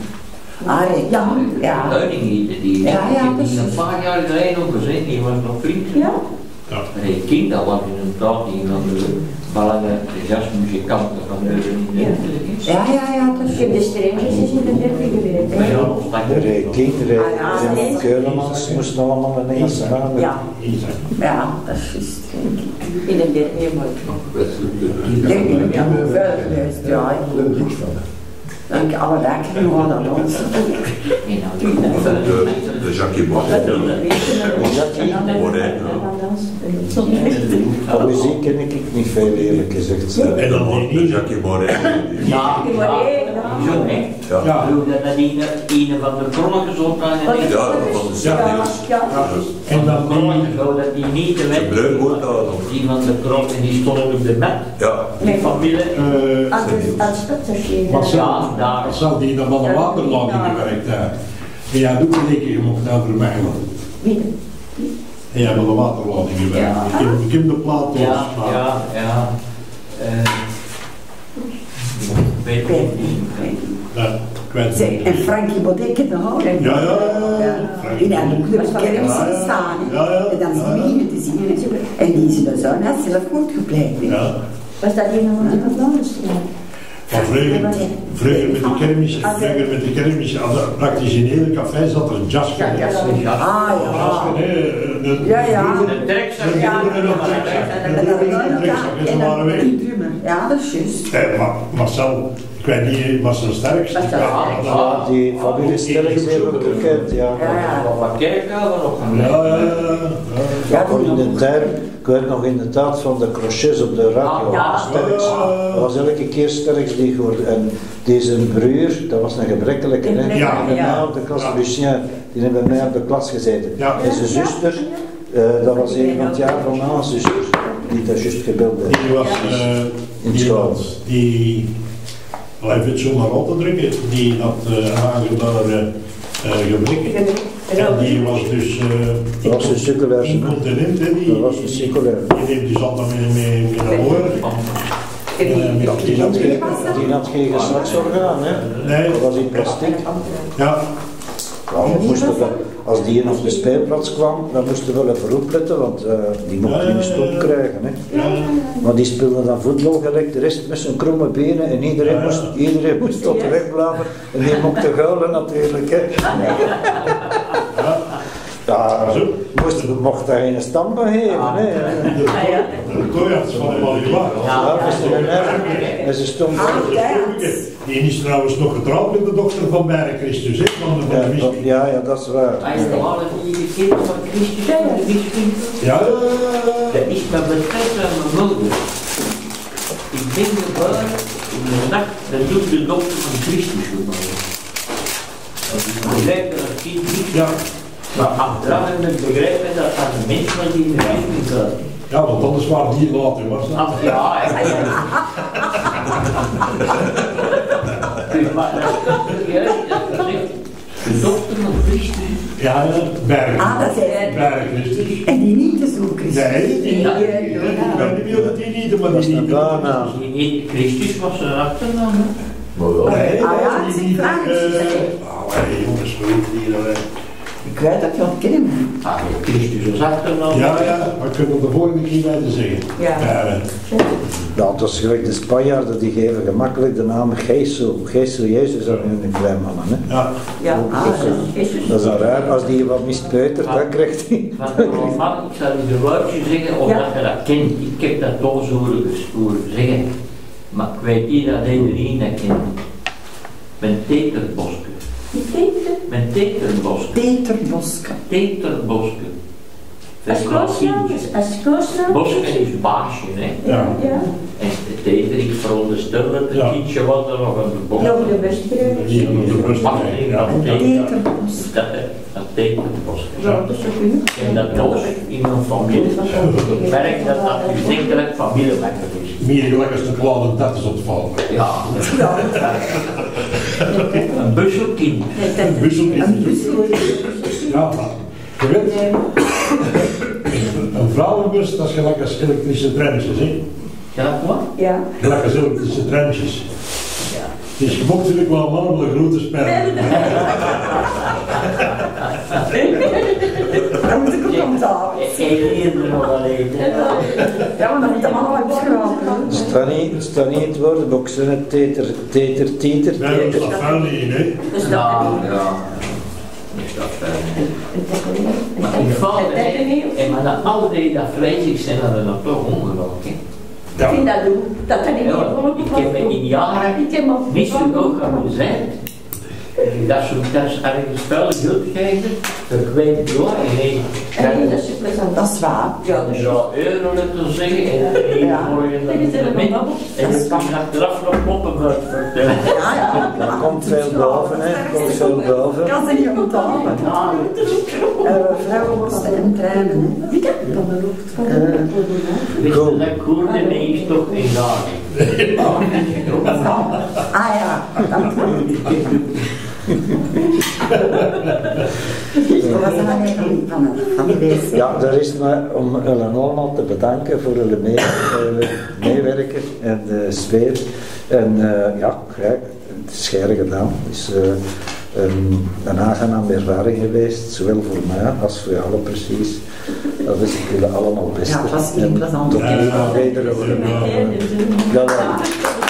Die een paar jaar geleden nog gezien, die was nog flink. Ja. Een kind, dat was inderdaad een van de belangrijke jazzmuzikanten van de Ik heb de streentjes in de 30 gewerkt. De King, de Keulemans moesten allemaal ineens gaan. Ja, dat is juist. In de 30 Ik denk niet dat ik veel geweest, ja. Dank alle dagen nog aan ons. De Jackie Moret. Van muziek ken ik niet veel eerlijk gezegd. En dan de Jackie Moret. Ja, Zo, hè? Ja. Doe dat een van de krolletjes op aan en Ja, dat was een serieus. En dan krolletjes, dat die niet de wet. Die van de krolletjes die stonden op de mat. Ja. Die familie. Wat zal die dan van de waterlading gewerkt hebben? En ja, doe ik je mocht nou vermijden. Wie? En jij van de waterlading gewerkt. Ik heb de plaat los. Ja. Weet ik niet. Ja, ik weet het niet. En Frankie Baudet kent nog ook. Ja. In een club kermis gestaan. En dan is die te zien. En die is dus ook net zelfmoord gepleegd. Ja. Was dat hier nog een andere straat? Maar vroeger met de kermis, praktisch in ieder café zat er een jazzje. De trekzak. Ja, dat is juist. Marcel, ik weet niet, was er sterkste. Die familie Sterks hebben we gekend, ja. Wat kerkhaven nog? Ja, in de tijd, ik weet nog inderdaad van de crochets op de radio. Sterks. Dat was elke keer Sterks die hoorde. En deze broer, dat was een gebrekkelijke, hè. Die bij mij op de klas, Lucien, die heeft bij mij op de klas gezeten. En zijn zuster, dat was een van het jaar van mijn zuster, die dat juist gebeld heeft. Die was in school. Even het zo maar op te drukken, die had aangedaan gebrek. En die was dus dat was een circulair. incontinent. Dat was een circulair. Die zat dan met een oor. Die had geen geslachtsorgaan, hè? Nee. Dat was in plastic. Ja. Als die op de speelplaats kwam, dan moesten we wel even opletten, want die mocht geen stop krijgen. Hè. Maar die speelde dan voetbal gelijk, de rest met zijn kromme benen en iedereen moest tot de weg blijven. En die mocht te huilen natuurlijk. Hè. Ja, mocht daar geen stand bij geven. Hè. De toilet van hem al gewaar. En ze stond. Die is trouwens nog getrouwd met de dochter van Bijre Christus, hè? Ja, dat is waar. Hij is toch al een kind van Christus, de bisschop? Ja. Dat is met betrekking aan mijn moeder. Ik ben geboren in de nacht, dat doet de dochter van Christus geboren. Ik begrijp dat het kind niet. Ja. Maar achteraf heb ik begrepen dat dat de mens was die in de richting gaat. Ja, want anders waren die later, was dat? Maar dat is juist de dochter van Christus. Ja, Bijre Christus. En die niet te zoeken Christus. Nee, die niet. Ik weet niet die niet, maar die niet. Die Christus was zijn achternaam. Nee, die niet. Jongens, we weten die nou. Ik weet dat je het kennen. Christus was achternaam. Ja, maar kunnen we de volgende keer bij te zeggen. Ja, dat is gelijk de Spanjaarden, die geven gemakkelijk de naam Geesel. Geesel Jezus aan hun kleinmannen. Hè? Ja, dat is dan raar, als die wat mispeutert, dan krijgt hij. Van de roman, ik zal je een woordje zeggen, omdat je dat kent. Ik heb dat toch zo horen zeggen. Maar ik weet niet dat iedereen dat kent. Mijn Teterboske. Mijn Teterboske. Teterboske. Als koosnaam? Boske is baasje, hè? Ja. En de teter, ik veronderstel dat het kindje was er nog een bosk. Nog de bestreuk. Dat Teterboske. En dat was in een familie. Ik merk dat dat uitzichtelijk familiewerk is. Meer gelijk als de kwade dat is op het vallen. Ja. Een busselkind. Een busselkind. Ja, je weet, een vrouwenbus, dat is gelijk als elektrische treintjes, hè? Gelijk wat? Ja. Gelijk als elektrische treintjes. Dus je mocht natuurlijk wel mannen met een grote sperm. Dan moet ik ook onthouden. Ja, maar dan moet je allemaal uitschrijven. Het staat niet het woordenboek, het teter. Nee, dat staat vuil niet in, hè? Ja. Maar ik val en maar dat altijd dat vleesig zijn dat er dan toch ongeloof. Ik vind dat doen, dat kan ik niet volgen. Ik heb me in jaren niet zo hoog aan zijn. Dat is ergens vuil geld krijgen, dat weet door en dat is plezant. Dat is waar. Ja, dus euro te zeggen en je kan achteraf nog moppen vertellen. Ja, veel boven, hè. Komt veel boven. Kan ze niet onthouden. Vrouwenworsten en treinen, hè. Wist dat Koerde mee toch in dagen? Ah ja, dat was er nog een van geweest. Ja, er is maar om Eleonora te bedanken voor hun meewerken en de sfeer. En ja, kijk, het is scheer gedaan. Het is een aangename ervaring geweest, zowel voor mij als voor jou precies. Dat is natuurlijk allemaal best. Ja, het was heel plezant. Tot nu nog wederom. Ja,